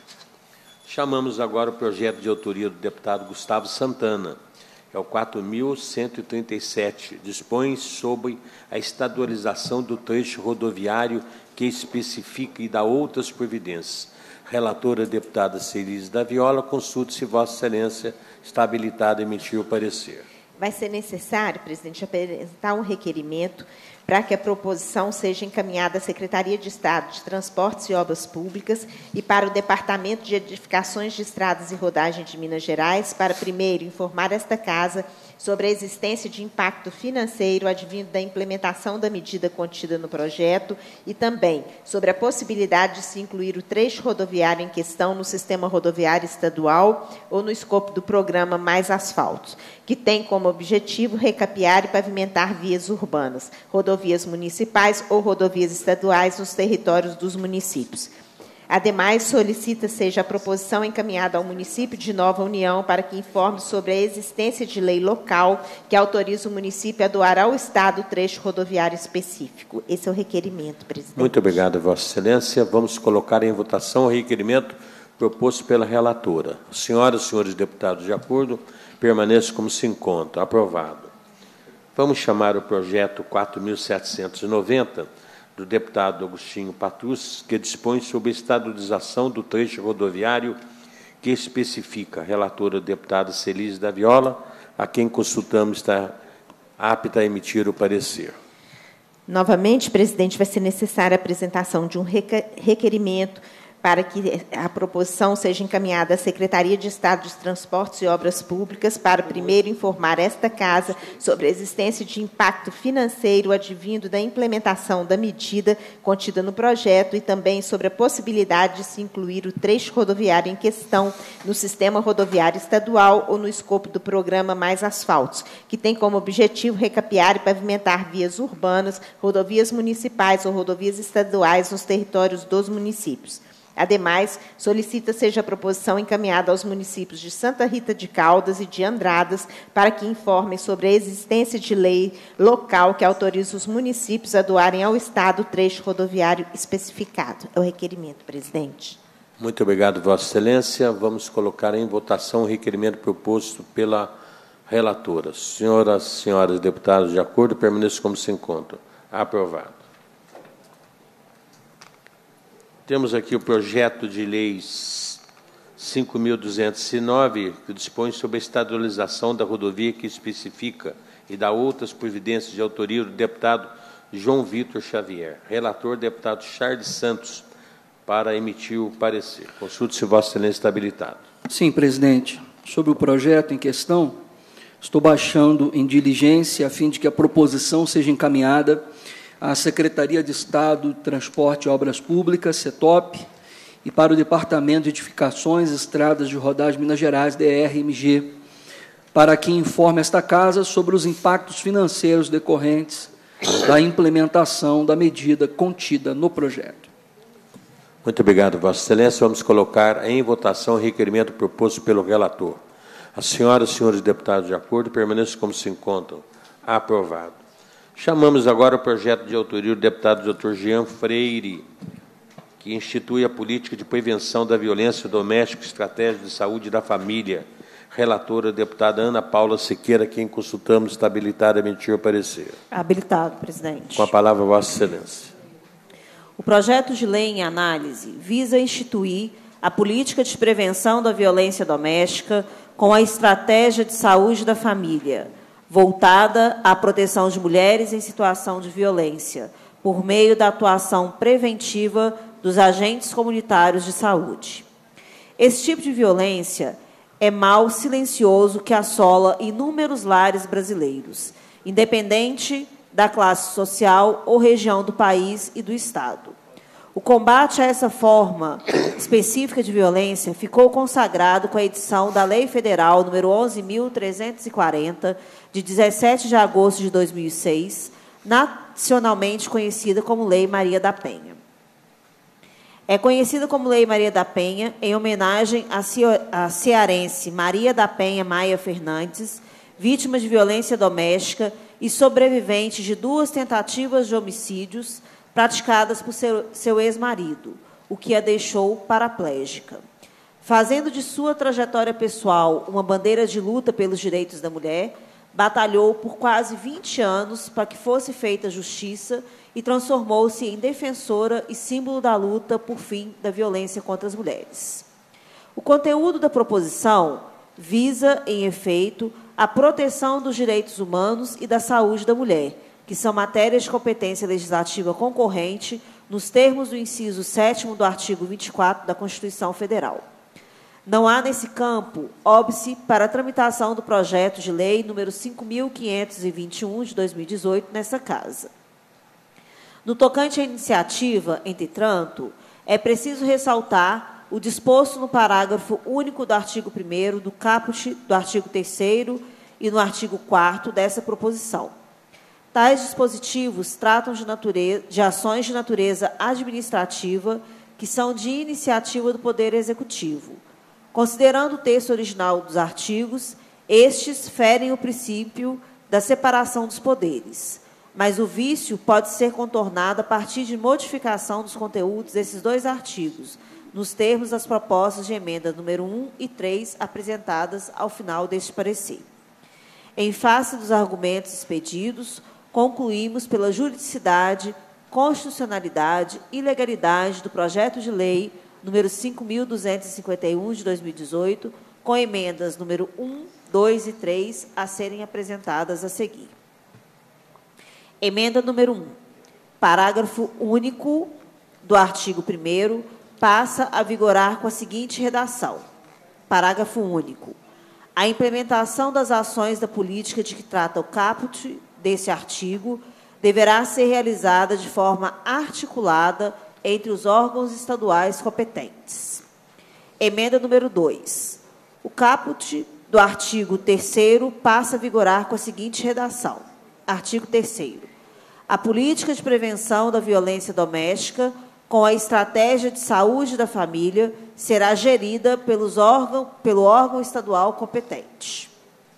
Chamamos agora o projeto de autoria do deputado Gustavo Santana, que é o quatro mil cento e trinta e sete, dispõe sobre a estadualização do trecho rodoviário que especifica e dá outras providências. Relatora, deputada Celis da Viola, consulte se Vossa Excelência está habilitada a emitir o parecer. Vai ser necessário, presidente, apresentar um requerimento para que a proposição seja encaminhada à Secretaria de Estado de Transportes e Obras Públicas e para o Departamento de Edificações de Estradas e Rodagem de Minas Gerais, para, primeiro, informar esta Casa sobre a existência de impacto financeiro advindo da implementação da medida contida no projeto e também sobre a possibilidade de se incluir o trecho rodoviário em questão no sistema rodoviário estadual ou no escopo do programa Mais Asfaltos, que tem como objetivo recapear e pavimentar vias urbanas, rodovias municipais ou rodovias estaduais nos territórios dos municípios. Ademais, solicita seja a proposição encaminhada ao município de Nova União para que informe sobre a existência de lei local que autoriza o município a doar ao Estado trecho rodoviário específico. Esse é o requerimento, presidente. Muito obrigado, Vossa Excelência. Vamos colocar em votação o requerimento proposto pela relatora. Senhoras e senhores deputados, de acordo, permaneçam como se encontram. Aprovado. Vamos chamar o projeto quatro mil setecentos e noventa, do deputado Agostinho Patrus, que dispõe sobre a estadualização do trecho rodoviário que especifica. A relatora, deputada Celis da Viola, a quem consultamos, está apta a emitir o parecer. Novamente, presidente, vai ser necessária a apresentação de um requerimento para que a proposição seja encaminhada à Secretaria de Estado de Transportes e Obras Públicas para, primeiro, informar esta Casa sobre a existência de impacto financeiro advindo da implementação da medida contida no projeto e também sobre a possibilidade de se incluir o trecho rodoviário em questão no sistema rodoviário estadual ou no escopo do programa Mais Asfaltos, que tem como objetivo recapear e pavimentar vias urbanas, rodovias municipais ou rodovias estaduais nos territórios dos municípios. Ademais, solicita seja a proposição encaminhada aos municípios de Santa Rita de Caldas e de Andradas para que informem sobre a existência de lei local que autoriza os municípios a doarem ao Estado o trecho rodoviário especificado. É o requerimento, presidente. Muito obrigado, Vossa Excelência. Vamos colocar em votação o requerimento proposto pela relatora. Senhoras e senhores deputados, de acordo, permaneçam como se encontram. Aprovado. Temos aqui o projeto de lei cinco mil duzentos e nove, que dispõe sobre a estadualização da rodovia que especifica e dá outras providências de autoria do deputado João Vitor Xavier. Relator, deputado Charles Santos, para emitir o parecer. Consulte se Vossa Excelência está habilitado. Sim, presidente. Sobre o projeto em questão, estou baixando em diligência a fim de que a proposição seja encaminhada à Secretaria de Estado de Transporte e Obras Públicas, CETOP, e para o Departamento de Edificações e Estradas de Rodagem Minas Gerais, D R M G, para que informe esta Casa sobre os impactos financeiros decorrentes da implementação da medida contida no projeto. Muito obrigado, Vossa Excelência. Vamos colocar em votação o requerimento proposto pelo relator. As senhoras e senhores deputados, de acordo, permaneçam como se encontram. Aprovado. Chamamos agora o projeto de autoria do deputado doutor Jean Freire, que institui a política de prevenção da violência doméstica e estratégia de saúde da família. Relatora, deputada Ana Paula Siqueira, quem consultamos, está habilitada a emitir o parecer. Habilitado, presidente. Com a palavra, Vossa Excelência. O projeto de lei em análise visa instituir a política de prevenção da violência doméstica com a estratégia de saúde da família, voltada à proteção de mulheres em situação de violência, por meio da atuação preventiva dos agentes comunitários de saúde. Esse tipo de violência é mal silencioso que assola inúmeros lares brasileiros, independente da classe social ou região do país e do Estado. O combate a essa forma específica de violência ficou consagrado com a edição da Lei Federal número onze mil trezentos e quarenta, de dezessete de agosto de dois mil e seis, nacionalmente conhecida como Lei Maria da Penha. É conhecida como Lei Maria da Penha em homenagem à cearense Maria da Penha Maia Fernandes, vítima de violência doméstica e sobrevivente de duas tentativas de homicídios praticadas por seu, seu ex-marido, o que a deixou paraplégica. Fazendo de sua trajetória pessoal uma bandeira de luta pelos direitos da mulher, batalhou por quase vinte anos para que fosse feita justiça e transformou-se em defensora e símbolo da luta por fim da violência contra as mulheres. O conteúdo da proposição visa, em efeito, a proteção dos direitos humanos e da saúde da mulher, que são matérias de competência legislativa concorrente, nos termos do inciso sétimo do artigo vinte e quatro da Constituição Federal. Não há, nesse campo, óbice para a tramitação do projeto de lei número cinco mil quinhentos e vinte e um, de dois mil e dezoito, nessa Casa. No tocante à iniciativa, entretanto, é preciso ressaltar o disposto no parágrafo único do artigo primeiro do caput do artigo terceiro e no artigo quarto dessa proposição. Tais dispositivos tratam de, natureza, de ações de natureza administrativa que são de iniciativa do Poder Executivo. Considerando o texto original dos artigos, estes ferem o princípio da separação dos poderes, mas o vício pode ser contornado a partir de modificação dos conteúdos desses dois artigos, nos termos das propostas de emenda número um e três apresentadas ao final deste parecer. Em face dos argumentos expedidos, concluímos pela juridicidade, constitucionalidade e legalidade do projeto de lei número cinco mil duzentos e cinquenta e um, de dois mil e dezoito, com emendas número um, dois e três a serem apresentadas a seguir. Emenda número um. Parágrafo único do artigo primeiro passa a vigorar com a seguinte redação. Parágrafo único. A implementação das ações da política de que trata o caput desse artigo deverá ser realizada de forma articulada entre os órgãos estaduais competentes. Emenda número dois. O caput do artigo terceiro passa a vigorar com a seguinte redação. Artigo terceiro. A política de prevenção da violência doméstica, com a estratégia de saúde da família, será gerida pelos órgão, pelo órgão estadual competente.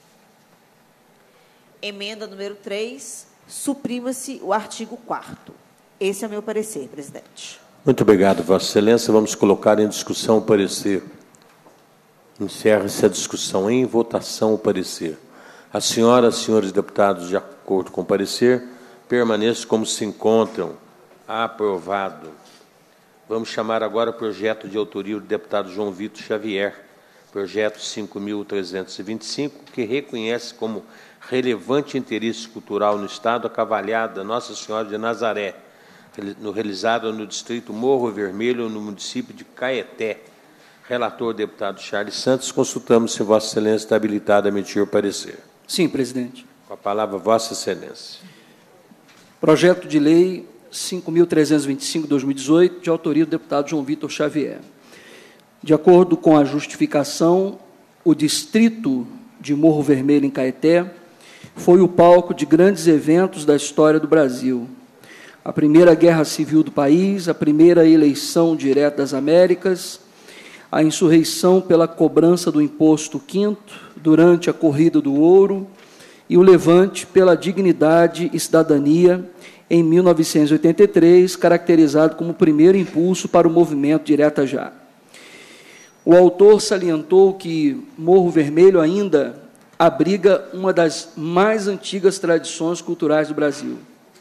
Emenda número três. Suprima-se o artigo quarto. Esse é o meu parecer, presidente. Muito obrigado, Vossa Excelência. Vamos colocar em discussão o parecer. Encerra-se a discussão. Em votação o parecer. As senhoras e senhores deputados, de acordo com o parecer, permaneçam como se encontram. Aprovado. Vamos chamar agora o projeto de autoria do deputado João Vitor Xavier, projeto cinco mil trezentos e vinte e cinco, que reconhece como relevante interesse cultural no Estado a cavalhada Nossa Senhora de Nazaré, no, realizada no distrito Morro Vermelho, no município de Caeté. Relator, deputado Charles Santos. Consultamos se Vossa Excelência está habilitado a emitir o parecer. Sim, presidente. Com a palavra, Vossa Excelência. Projeto de lei cinco mil trezentos e vinte e cinco, de dois mil e dezoito, de autoria do deputado João Vitor Xavier. De acordo com a justificação, o distrito de Morro Vermelho, em Caeté, foi o palco de grandes eventos da história do Brasil. A primeira guerra civil do país, a primeira eleição direta das Américas, a insurreição pela cobrança do imposto quinto durante a Corrida do Ouro e o levante pela dignidade e cidadania em mil novecentos e oitenta e três, caracterizado como o primeiro impulso para o movimento Direta Já. O autor salientou que Morro Vermelho ainda abriga uma das mais antigas tradições culturais do Brasil.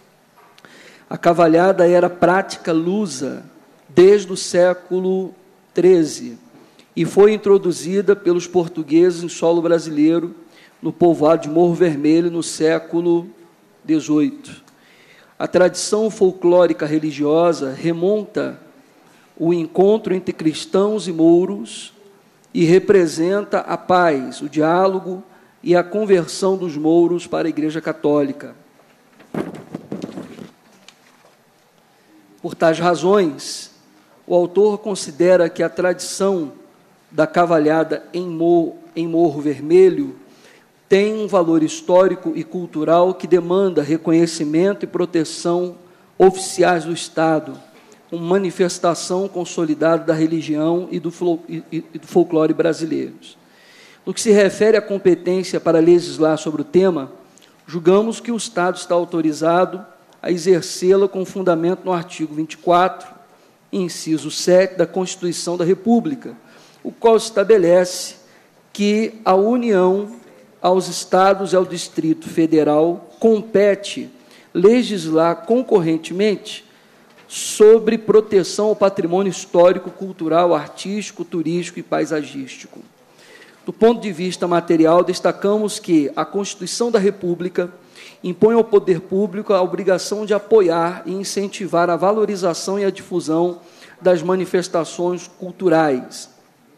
A cavalhada era prática lusa desde o século treze e foi introduzida pelos portugueses em solo brasileiro, no povoado de Morro Vermelho, no século dezoito. A tradição folclórica religiosa remonta o encontro entre cristãos e mouros e representa a paz, o diálogo e a conversão dos mouros para a Igreja Católica. Por tais razões, o autor considera que a tradição da cavalhada em morro, em Morro Vermelho tem um valor histórico e cultural que demanda reconhecimento e proteção oficiais do Estado, uma manifestação consolidada da religião e do, e, e do folclore brasileiros. No que se refere à competência para legislar sobre o tema, julgamos que o Estado está autorizado a exercê-la com fundamento no artigo vinte e quatro, inciso sete da Constituição da República, o qual estabelece que a União, aos Estados e ao Distrito Federal compete legislar concorrentemente sobre proteção ao patrimônio histórico, cultural, artístico, turístico e paisagístico. Do ponto de vista material, destacamos que a Constituição da República impõe ao poder público a obrigação de apoiar e incentivar a valorização e a difusão das manifestações culturais.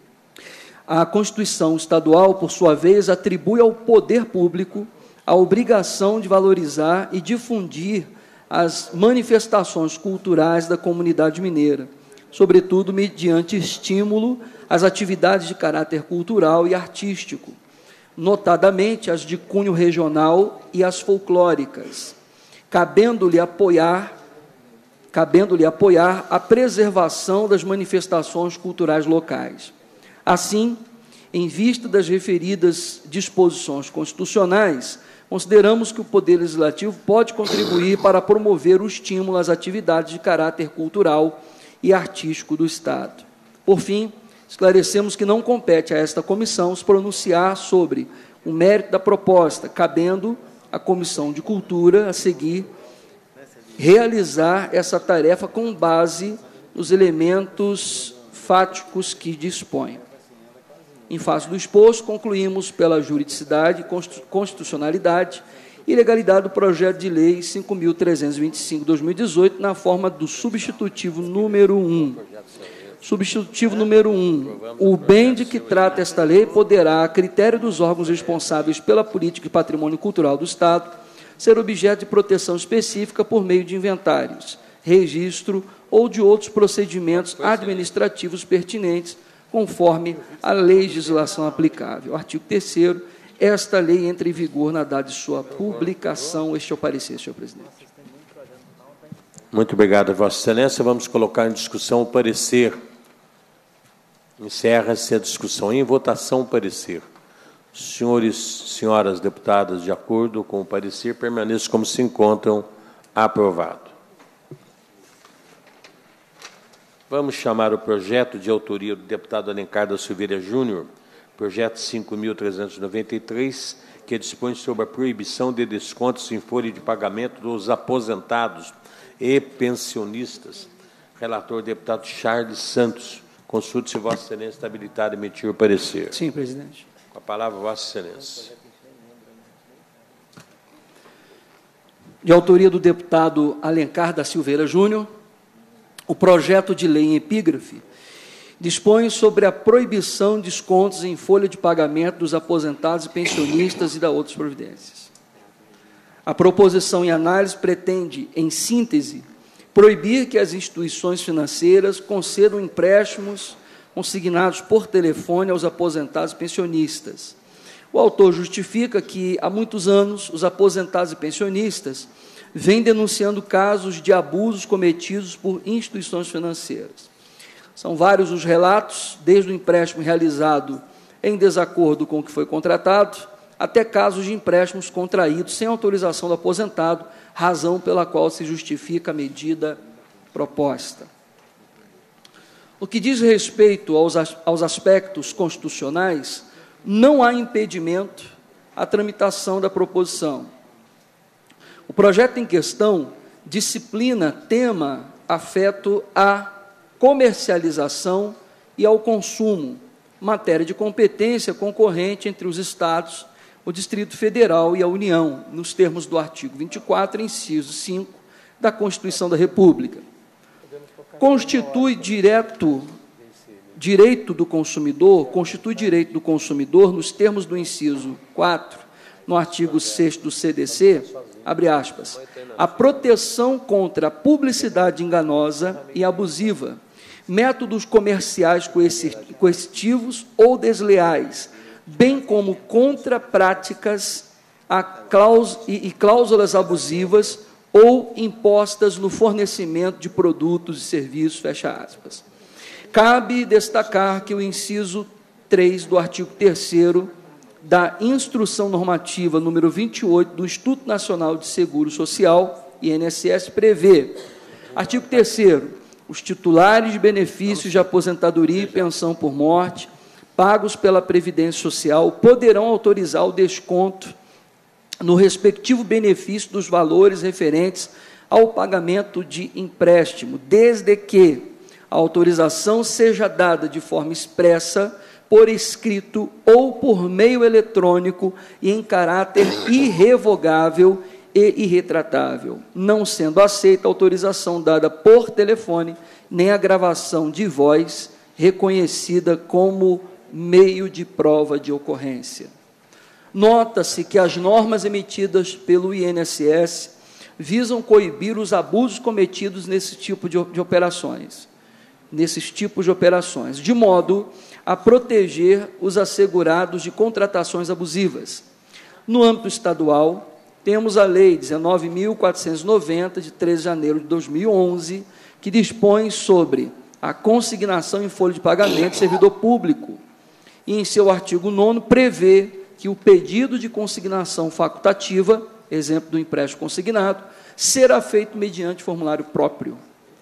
A Constituição estadual, por sua vez, atribui ao poder público a obrigação de valorizar e difundir as manifestações culturais da comunidade mineira, sobretudo mediante estímulo às atividades de caráter cultural e artístico, notadamente as de cunho regional e as folclóricas, cabendo-lhe apoiar, cabendo-lhe apoiar a preservação das manifestações culturais locais. Assim, em vista das referidas disposições constitucionais, consideramos que o Poder Legislativo pode contribuir para promover o estímulo às atividades de caráter cultural e artístico do Estado. Por fim, esclarecemos que não compete a esta comissão se pronunciar sobre o mérito da proposta, cabendo à Comissão de Cultura, a seguir, realizar essa tarefa com base nos elementos fáticos que dispõe. Em face do exposto, concluímos pela juridicidade, constitucionalidade e legalidade do projeto de lei cinco mil trezentos e vinte e cinco de dois mil e dezoito, na forma do substitutivo número um. Substitutivo número um. O bem de que trata esta lei poderá, a critério dos órgãos responsáveis pela política e patrimônio cultural do Estado, ser objeto de proteção específica por meio de inventários, registro ou de outros procedimentos administrativos pertinentes, conforme a legislação aplicável. Artigo terceiro. Esta lei entra em vigor na data de sua publicação. Este é o parecer, senhor presidente. Muito obrigado, Vossa Excelência. Vamos colocar em discussão o parecer. Encerra-se a discussão. Em votação, o parecer. Senhores e senhoras deputadas, de acordo com o parecer, permaneçam como se encontram. Aprovado. Vamos chamar o projeto de autoria do deputado Alencar da Silveira Júnior, projeto cinco mil trezentos e noventa e três, que dispõe sobre a proibição de descontos em folha de pagamento dos aposentados e pensionistas. Relator, deputado Charles Santos. Consulte se Vossa Excelência está habilitado a emitir o parecer. Sim, presidente. Com a palavra, Vossa Excelência. De autoria do deputado Alencar da Silveira Júnior, o projeto de lei em epígrafe dispõe sobre a proibição de descontos em folha de pagamento dos aposentados e pensionistas e da outras providências. A proposição em análise pretende, em síntese, proibir que as instituições financeiras concedam empréstimos consignados por telefone aos aposentados e pensionistas. O autor justifica que, há muitos anos, os aposentados e pensionistas vêm denunciando casos de abusos cometidos por instituições financeiras. São vários os relatos, desde o empréstimo realizado em desacordo com o que foi contratado, até casos de empréstimos contraídos sem autorização do aposentado, razão pela qual se justifica a medida proposta. O que diz respeito aos, aos aspectos constitucionais, não há impedimento à tramitação da proposição. O projeto em questão disciplina tema afeto à comercialização e ao consumo, matéria de competência concorrente entre os Estados, o Distrito Federal e a União, nos termos do artigo vinte e quatro, inciso cinco, da Constituição da República. Constitui direto, direito do consumidor, constitui direito do consumidor, nos termos do inciso quatro no artigo sexto do C D C, abre aspas, a proteção contra a publicidade enganosa e abusiva, métodos comerciais coercitivos ou desleais, bem como contra práticas e cláusulas abusivas ou impostas no fornecimento de produtos e serviços, fecha aspas. Cabe destacar que o inciso três do artigo terceiro da Instrução Normativa número vinte e oito do Instituto Nacional de Seguro Social, I N S S, prevê, artigo terceiro, os titulares de benefícios de aposentadoria e pensão por morte, pagos pela Previdência Social, poderão autorizar o desconto no respectivo benefício dos valores referentes ao pagamento de empréstimo, desde que a autorização seja dada de forma expressa, por escrito ou por meio eletrônico e em caráter irrevogável e irretratável, não sendo aceita a autorização dada por telefone, nem a gravação de voz reconhecida como meio de prova de ocorrência. Nota-se que as normas emitidas pelo I N S S visam coibir os abusos cometidos nesse tipo de, de operações, nesses tipos de operações, de modo a proteger os assegurados de contratações abusivas. No âmbito estadual, temos a Lei dezenove mil quatrocentos e noventa, de treze de janeiro de dois mil e onze, que dispõe sobre a consignação em folha de pagamento de servidor público, e, em seu artigo nono, prevê que o pedido de consignação facultativa, exemplo do empréstimo consignado, será feito mediante formulário próprio.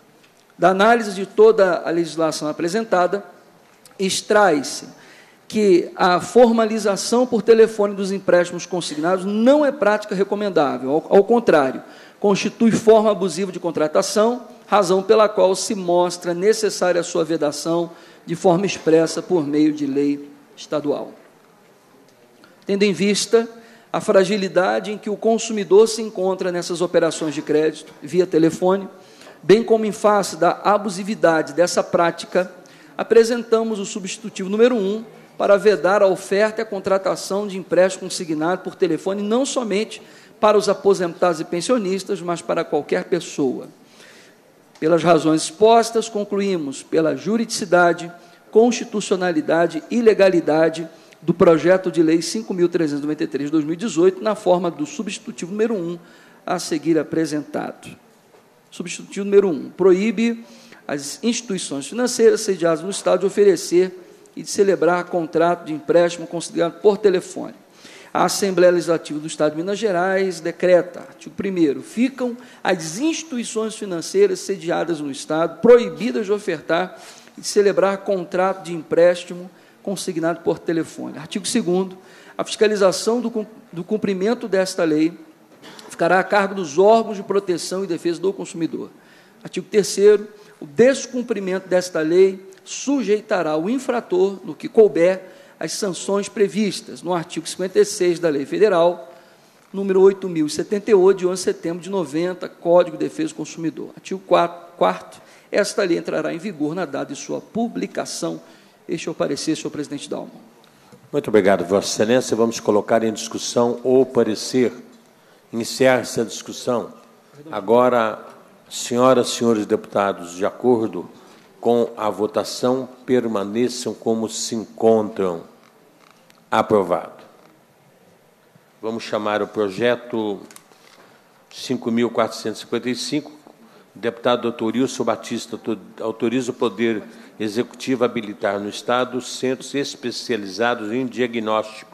Da análise de toda a legislação apresentada, extrai-se que a formalização por telefone dos empréstimos consignados não é prática recomendável, ao, ao contrário, constitui forma abusiva de contratação, razão pela qual se mostra necessária a sua vedação de forma expressa por meio de lei estadual. Tendo em vista a fragilidade em que o consumidor se encontra nessas operações de crédito via telefone, bem como em face da abusividade dessa prática, apresentamos o substitutivo número um para vedar a oferta e a contratação de empréstimo consignado por telefone, não somente para os aposentados e pensionistas, mas para qualquer pessoa. Pelas razões expostas, concluímos pela juridicidade, constitucionalidade e legalidade do projeto de lei cinco mil trezentos e noventa e três de dois mil e dezoito, na forma do substitutivo número um, a seguir apresentado. Substitutivo número um, proíbe as instituições financeiras sediadas no Estado de oferecer e de celebrar contrato de empréstimo considerado por telefone. A Assembleia Legislativa do Estado de Minas Gerais decreta, artigo primeiro, ficam as instituições financeiras sediadas no Estado proibidas de ofertar e de celebrar contrato de empréstimo consignado por telefone. Artigo segundo, a fiscalização do, do cumprimento desta lei ficará a cargo dos órgãos de proteção e defesa do consumidor. Artigo terceiro, o descumprimento desta lei sujeitará o infrator, no que couber, as sanções previstas no artigo cinquenta e seis da Lei Federal, número oito mil e setenta e oito, de onze de setembro de noventa, Código de Defesa do Consumidor. Artigo quarto, esta lei entrará em vigor na data de sua publicação. Este é o parecer, senhor presidente Dalma. Muito obrigado, Vossa Excelência. Vamos colocar em discussão o parecer. Encerra-se a discussão. Agora, senhoras e senhores deputados, de acordo com a votação, permaneçam como se encontram. Aprovado. Vamos chamar o projeto cinco mil quatrocentos e cinquenta e cinco. O deputado doutor Wilson Batista autoriza o Poder Executivo a habilitar no Estado centros especializados em diagnósticos.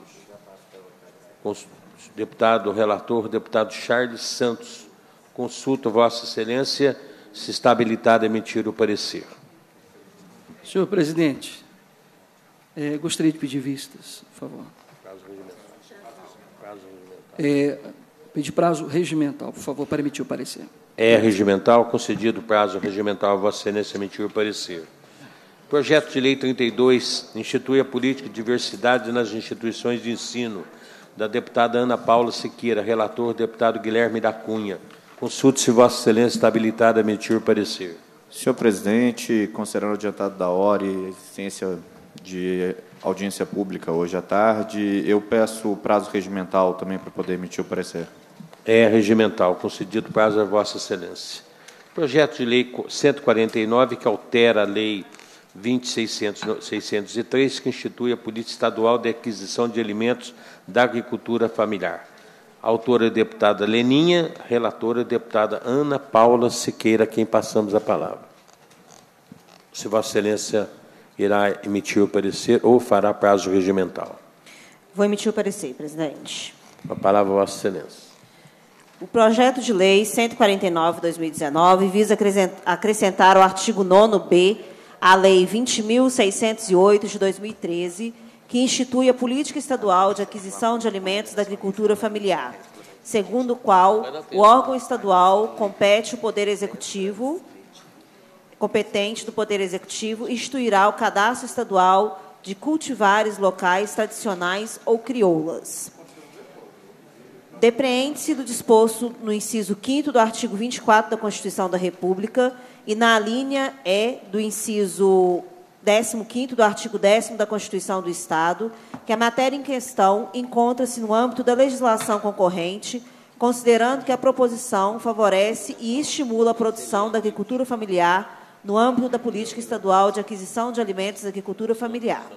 Deputado relator, deputado Charles Santos. Consulto Vossa Excelência se está habilitado a emitir o parecer. Senhor presidente, é, gostaria de pedir vistas, por favor. Prazo regimental. Prazo regimental. É, pedir prazo regimental, por favor, para emitir o parecer. É regimental, concedido prazo regimental a Vossa Excelência emitir o parecer. Projeto de Lei trinta e dois institui a política de diversidade nas instituições de ensino, da deputada Ana Paula Siqueira, relator, deputado Guilherme da Cunha. Consulte se Vossa Excelência está habilitada a emitir o parecer. Senhor presidente, considerando o adiantado da hora e a existência de audiência pública hoje à tarde. Eu peço o prazo regimental também para poder emitir o parecer. É regimental, concedido prazo a Vossa Excelência. Projeto de Lei cento e quarenta e nove, que altera a Lei vinte mil seiscentos e três, que institui a Política Estadual de Aquisição de Alimentos da Agricultura Familiar. Autora a deputada Leninha, relatora a deputada Ana Paula Siqueira, a quem passamos a palavra. Se Vossa Excelência irá emitir o parecer ou fará prazo regimental. Vou emitir o parecer, presidente. A palavra a Vossa Excelência. O projeto de lei cento e quarenta e nove, dois mil e dezenove, visa acrescentar o artigo nono B à Lei vinte mil seiscentos e oito, de dois mil e treze, que institui a Política Estadual de Aquisição de Alimentos da Agricultura Familiar, segundo o qual o órgão estadual compete o Poder Executivo, competente do Poder Executivo, instituirá o cadastro estadual de cultivares locais tradicionais ou crioulas. Depreende-se do disposto no inciso quinto do artigo vinte e quatro da Constituição da República e na linha E do inciso décimo quinto do artigo décimo da Constituição do Estado, que a matéria em questão encontra-se no âmbito da legislação concorrente, considerando que a proposição favorece e estimula a produção da agricultura familiar no âmbito da Política Estadual de Aquisição de Alimentos da Agricultura Familiar.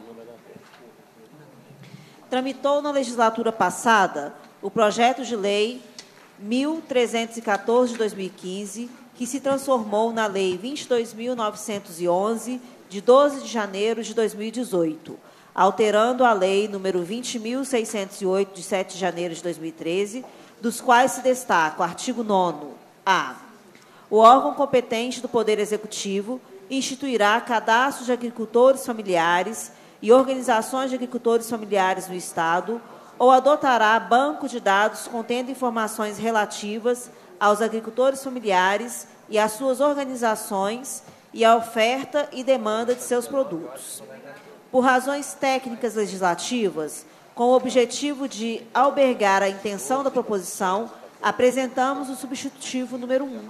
Tramitou na legislatura passada o projeto de lei mil trezentos e quatorze, de dois mil e quinze, que se transformou na Lei vinte e dois mil novecentos e onze, de doze de janeiro de dois mil e dezoito, alterando a Lei número vinte mil seiscentos e oito, de sete de janeiro de dois mil e treze, dos quais se destaca o artigo nono A. O órgão competente do Poder Executivo instituirá cadastro de agricultores familiares e organizações de agricultores familiares no Estado, ou adotará banco de dados contendo informações relativas aos agricultores familiares e às suas organizações e à oferta e demanda de seus produtos. Por razões técnicas legislativas, com o objetivo de albergar a intenção da proposição, apresentamos o substitutivo número um.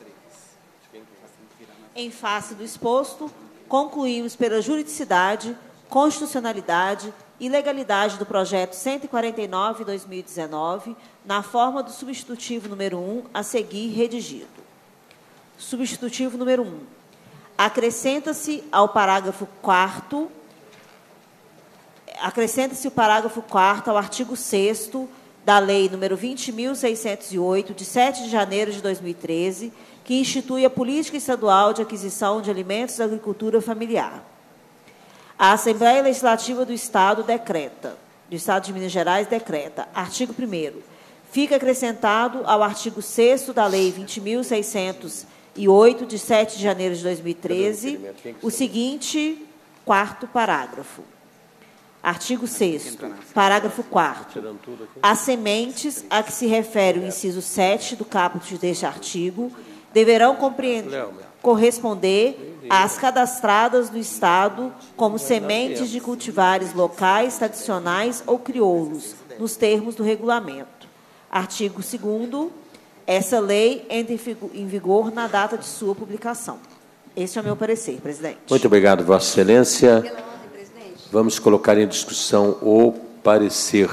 Em face do exposto, concluímos pela juridicidade, constitucionalidade e legalidade do projeto cento e quarenta e nove, dois mil e dezenove, na forma do substitutivo número um, a seguir redigido. Substitutivo número um. Acrescenta-se ao parágrafo quarto, acrescenta-se o parágrafo quarto ao artigo sexto da Lei número vinte mil seiscentos e oito, de sete de janeiro de dois mil e treze, que institui a Política Estadual de Aquisição de Alimentos da Agricultura Familiar. A Assembleia Legislativa do Estado decreta, do Estado de Minas Gerais decreta, artigo primeiro, fica acrescentado ao artigo sexto da Lei vinte mil seiscentos e oito, de sete de janeiro de dois mil e treze, o seguinte quarto parágrafo. Artigo sexto, parágrafo quarto. As sementes a que se refere o inciso sete do caput deste artigo deverão compreender, corresponder às cadastradas do Estado como sementes de cultivares locais, tradicionais ou crioulos, nos termos do regulamento. Artigo segundo. Essa lei entra em vigor na data de sua publicação. Este é o meu parecer, presidente. Muito obrigado, Vossa Excelência. Vamos colocar em discussão o parecer.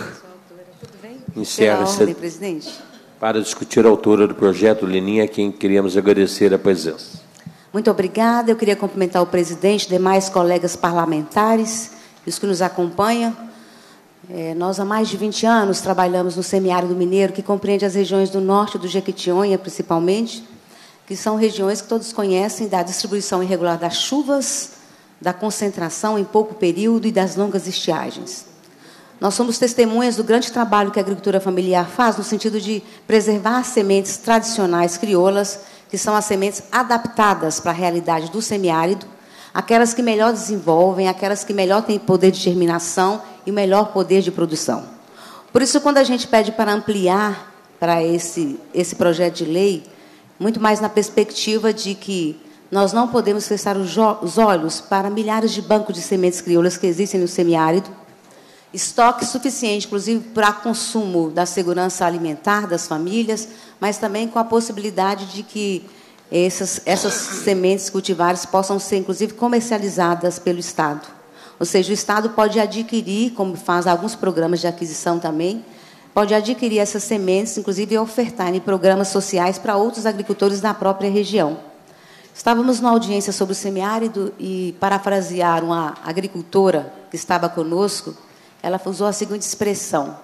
Encerra-se presidente. Para discutir a autora do projeto, Leninha, a quem queríamos agradecer a presença. Muito obrigada. Eu queria cumprimentar o presidente, demais colegas parlamentares e os que nos acompanham. É, nós, há mais de vinte anos, trabalhamos no semiárido mineiro, que compreende as regiões do norte do Jequitinhonha, principalmente, que são regiões que todos conhecem da distribuição irregular das chuvas, da concentração em pouco período e das longas estiagens. Nós somos testemunhas do grande trabalho que a agricultura familiar faz no sentido de preservar as sementes tradicionais crioulas, que são as sementes adaptadas para a realidade do semiárido, aquelas que melhor desenvolvem, aquelas que melhor têm poder de germinação e melhor poder de produção. Por isso, quando a gente pede para ampliar para esse, esse projeto de lei, muito mais na perspectiva de que nós não podemos fechar os, os olhos para milhares de bancos de sementes crioulas que existem no semiárido, estoque suficiente, inclusive, para consumo da segurança alimentar das famílias, mas também com a possibilidade de que essas, essas sementes cultivares possam ser, inclusive, comercializadas pelo Estado. Ou seja, o Estado pode adquirir, como faz alguns programas de aquisição também, pode adquirir essas sementes, inclusive ofertar em programas sociais para outros agricultores da própria região. Estávamos numa audiência sobre o semiárido e, parafrasear uma agricultora que estava conosco, ela usou a seguinte expressão: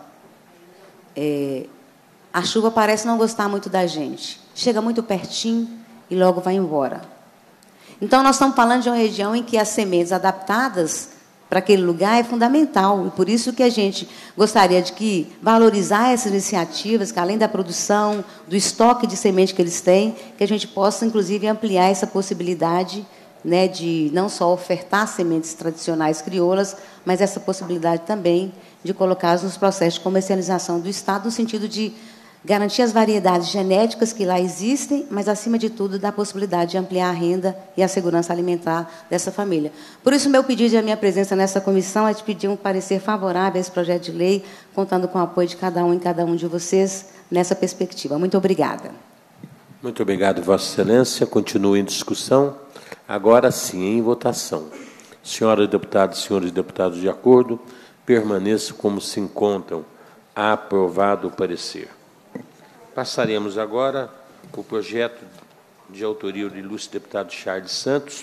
é, a chuva parece não gostar muito da gente, chega muito pertinho e logo vai embora. Então, nós estamos falando de uma região em que as sementes adaptadas para aquele lugar é fundamental, e por isso que a gente gostaria de que valorizar essas iniciativas, que além da produção, do estoque de semente que eles têm, que a gente possa, inclusive, ampliar essa possibilidade, né, de não só ofertar sementes tradicionais crioulas, mas essa possibilidade também de colocá-las nos processos de comercialização do Estado, no sentido de garantir as variedades genéticas que lá existem, mas, acima de tudo, dar a possibilidade de ampliar a renda e a segurança alimentar dessa família. Por isso, meu pedido e a minha presença nessa comissão é de pedir um parecer favorável a esse projeto de lei, contando com o apoio de cada um e cada um de vocês nessa perspectiva. Muito obrigada. Muito obrigado, Vossa Excelência. Continua em discussão. Agora sim, em votação. Senhoras deputadas e senhores deputados, de acordo, permaneçam como se encontram. Aprovado o parecer. Passaremos agora o projeto de autoria do ilustre deputado Charles Santos,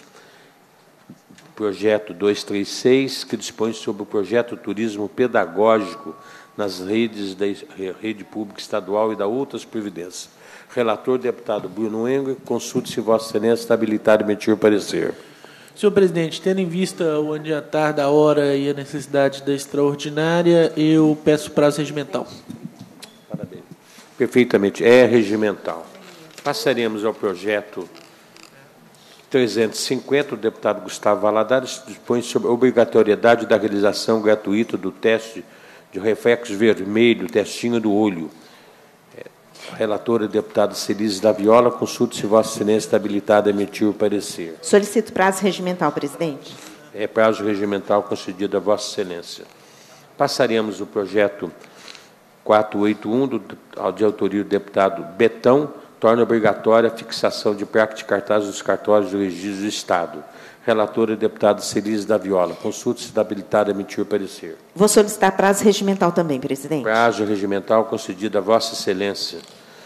projeto duzentos e trinta e seis, que dispõe sobre o projeto Turismo Pedagógico nas redes da rede pública estadual e da outras previdências. Relator, deputado Bruno Engel. Consulte se Vossa Excelência está habilitado a emitir o parecer. Senhor presidente, tendo em vista o adiantar da hora e a necessidade da extraordinária, eu peço prazo regimental. Parabéns. Perfeitamente. É regimental. Passaremos ao projeto trezentos e cinquenta, o deputado Gustavo Valadares dispõe sobre a obrigatoriedade da realização gratuita do teste de reflexo vermelho, testinho do olho. É, relatora, deputada Celise da Viola. Consulte se Vossa Excelência está habilitada a emitir o parecer. Solicito prazo regimental, presidente. É prazo regimental concedido a Vossa Excelência. Passaremos o projeto quatrocentos e oitenta e um, do, de autoria do deputado Betão, torna obrigatória a fixação de placa de cartaz dos cartórios do registro do Estado. Relatora, deputada Celise da Viola. Consulte se está habilitada a emitir o parecer. Vou solicitar prazo regimental também, presidente. Prazo regimental concedido a Vossa Excelência.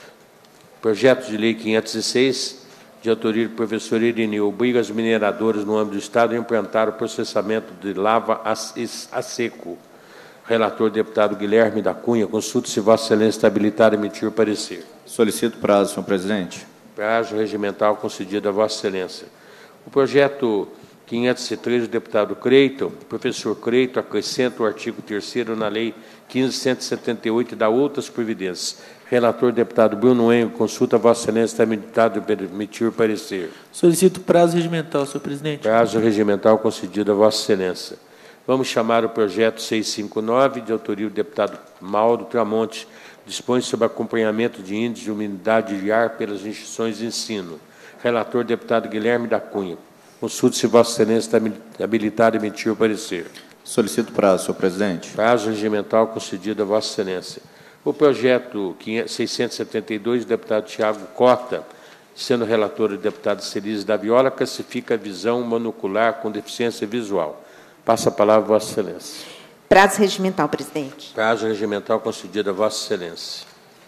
Projeto de lei quinhentos e seis, de autoria do professor Irineu, obriga as mineradoras no âmbito do Estado a implantar o processamento de lava a, a seco. Relator, deputado Guilherme da Cunha. Consulte se Vossa Excelência está habilitada a emitir o parecer. Solicito prazo, senhor presidente. Prazo regimental concedido a Vossa Excelência. O projeto quinhentos e três, do deputado Creighton, professor Creighton, acrescenta o artigo terceiro na Lei quinze mil cento e setenta e oito e dá outras providências. Relator, deputado Bruno Engel. Consulta a Vossa Excelência está habilitado a emitir o parecer. Solicito prazo regimental, senhor presidente. Prazo regimental concedido a Vossa Excelência. Vamos chamar o projeto seiscentos e cinquenta e nove, de autoria do deputado Mauro Tramonte, dispõe sobre acompanhamento de índice de umidade de ar pelas instituições de ensino. Relator, deputado Guilherme da Cunha. Consulte se Vossa Excelência está habilitado a emitir o parecer. Solicito prazo, senhor presidente. Prazo regimental concedido a Vossa Excelência. O projeto seiscentos e setenta e dois, do deputado Tiago Cota, sendo relator o deputado Celise da Viola, classifica a visão monocular com deficiência visual. Passa a palavra a Vossa Excelência. Prazo regimental, presidente. Prazo regimental concedido a Vossa Excelência.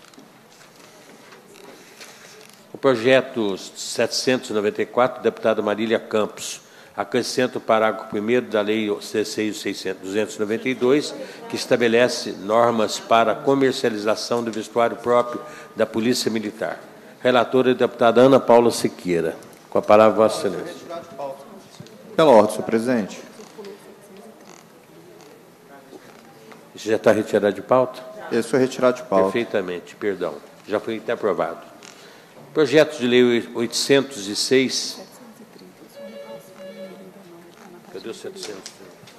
O projeto setecentos e noventa e quatro, deputada Marília Campos, acrescenta o parágrafo primeiro da Lei duzentos e noventa e dois, que estabelece normas para a comercialização do vestuário próprio da Polícia Militar. Relatora, a deputada Ana Paula Siqueira. Com a palavra, Vossa Excelência. Pela ordem, senhor presidente. Isso já está retirado de pauta? Esse foi retirado de pauta. Perfeitamente, perdão. Já foi até aprovado. Projeto de lei oitocentos e seis. Cadê o setecentos?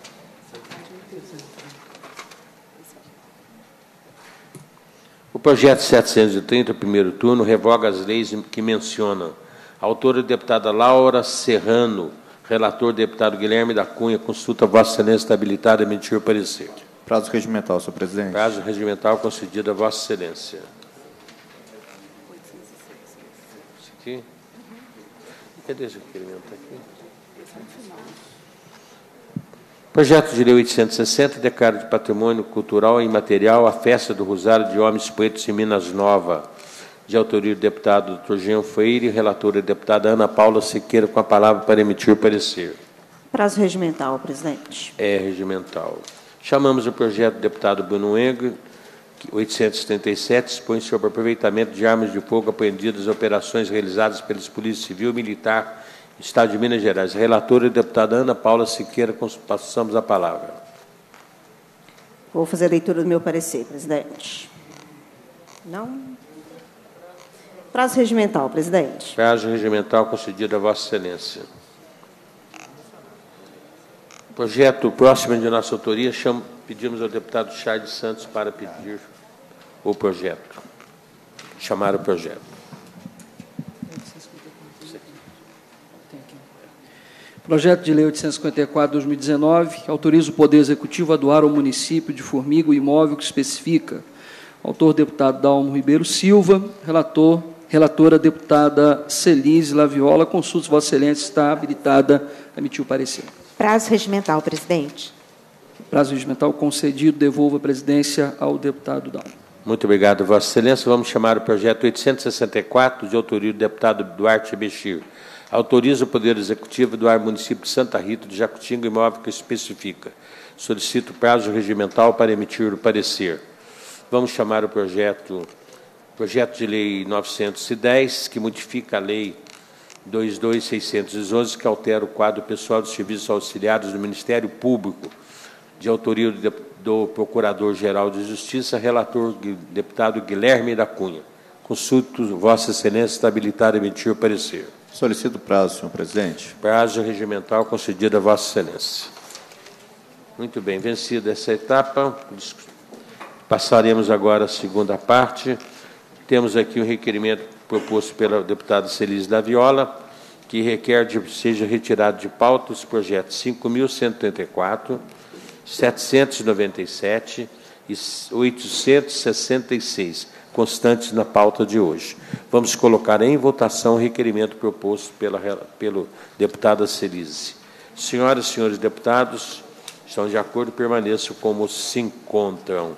O projeto setecentos e trinta, primeiro turno, revoga as leis que mencionam. Autora, deputada Laura Serrano. Relator, deputado Guilherme da Cunha. Consulta Vossa Excelência está habilitada a emitir o parecer. Prazo regimental, senhor presidente. Prazo regimental concedido a Vossa Excelência. Esse aqui? Cadê esse requerimento aqui? Projeto de Lei oitocentos e sessenta declara de patrimônio cultural e imaterial a Festa do Rosário de Homens Pretos em Minas Nova, de autoria do deputado doutor Jean Freire, relatora a deputada Ana Paula Siqueira, com a palavra para emitir o parecer. Prazo regimental, presidente. É regimental. Chamamos o projeto do deputado Bruno Engel, oitocentos e setenta e sete, dispõe sobre o aproveitamento de armas de fogo apreendidas em operações realizadas pelas Polícia Civil e Militar do Estado de Minas Gerais. Relatora, a deputada Ana Paula Siqueira, passamos a palavra. Vou fazer a leitura do meu parecer, presidente. Não? Prazo regimental, presidente. Prazo regimental concedido a Vossa Excelência. Projeto próximo de nossa autoria, chamo, pedimos ao deputado Charles Santos para pedir o projeto, chamar o projeto. Projeto de Lei oitocentos e cinquenta e quatro, dois mil e dezenove, que autoriza o Poder Executivo a doar ao município de Formiga o imóvel que especifica. Autor, deputado Dalmo Ribeiro Silva, relator, relatora, deputada Celise Laviola. Consulta, Vossa Excelência está habilitada a emitir o parecer. Prazo regimental, presidente. Prazo regimental concedido, devolvo a presidência ao deputado Dalmo. Muito obrigado, Vossa Excelência. Vamos chamar o projeto oitocentos e sessenta e quatro, de autoria do deputado Duarte Bechir. Autoriza o Poder Executivo a doar ao município de Santa Rita de Jacutinga o imóvel que especifica. Solicito prazo regimental para emitir o parecer. Vamos chamar o projeto, projeto de Lei novecentos e dez, que modifica a Lei dois mil seiscentos e onze, que altera o quadro pessoal dos serviços auxiliares do Ministério Público, de autoria do, do Procurador-Geral de Justiça, relator deputado Guilherme da Cunha. Consulto, Vossa Excelência está habilitada a emitir o parecer. Solicito prazo, senhor presidente. Prazo regimental concedido a Vossa Excelência. Muito bem, vencida essa etapa, passaremos agora à segunda parte. Temos aqui um requerimento proposto pela deputada Celise Laviola, que requer que seja retirado de pauta os projetos cinco mil cento e oitenta e quatro, setecentos e noventa e sete e oitocentos e sessenta e seis, constantes na pauta de hoje. Vamos colocar em votação o requerimento proposto pela, pelo deputado Celise. Senhoras e senhores deputados, estão de acordo, permaneçam como se encontram.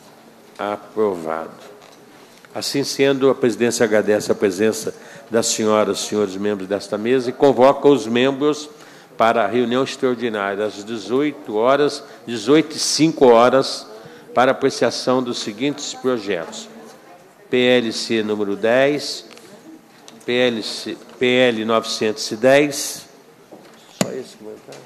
Aprovado. Assim sendo, a presidência agradece a presença das senhoras e senhores membros desta mesa e convoca os membros para a reunião extraordinária às dezoito horas, dezoito e cinco horas, para apreciação dos seguintes projetos: P L C número dez, P L C, P L novecentos e dez. Só esse comentário?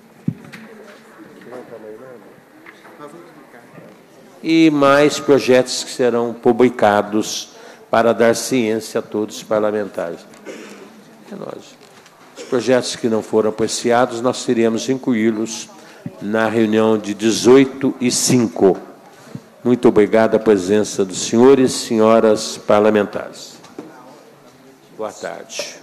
E mais projetos que serão publicados para dar ciência a todos os parlamentares. É nóis. Os projetos que não foram apreciados, nós iremos incluí-los na reunião de dezoito e cinco. Muito obrigado à presença dos senhores e senhoras parlamentares. Boa tarde.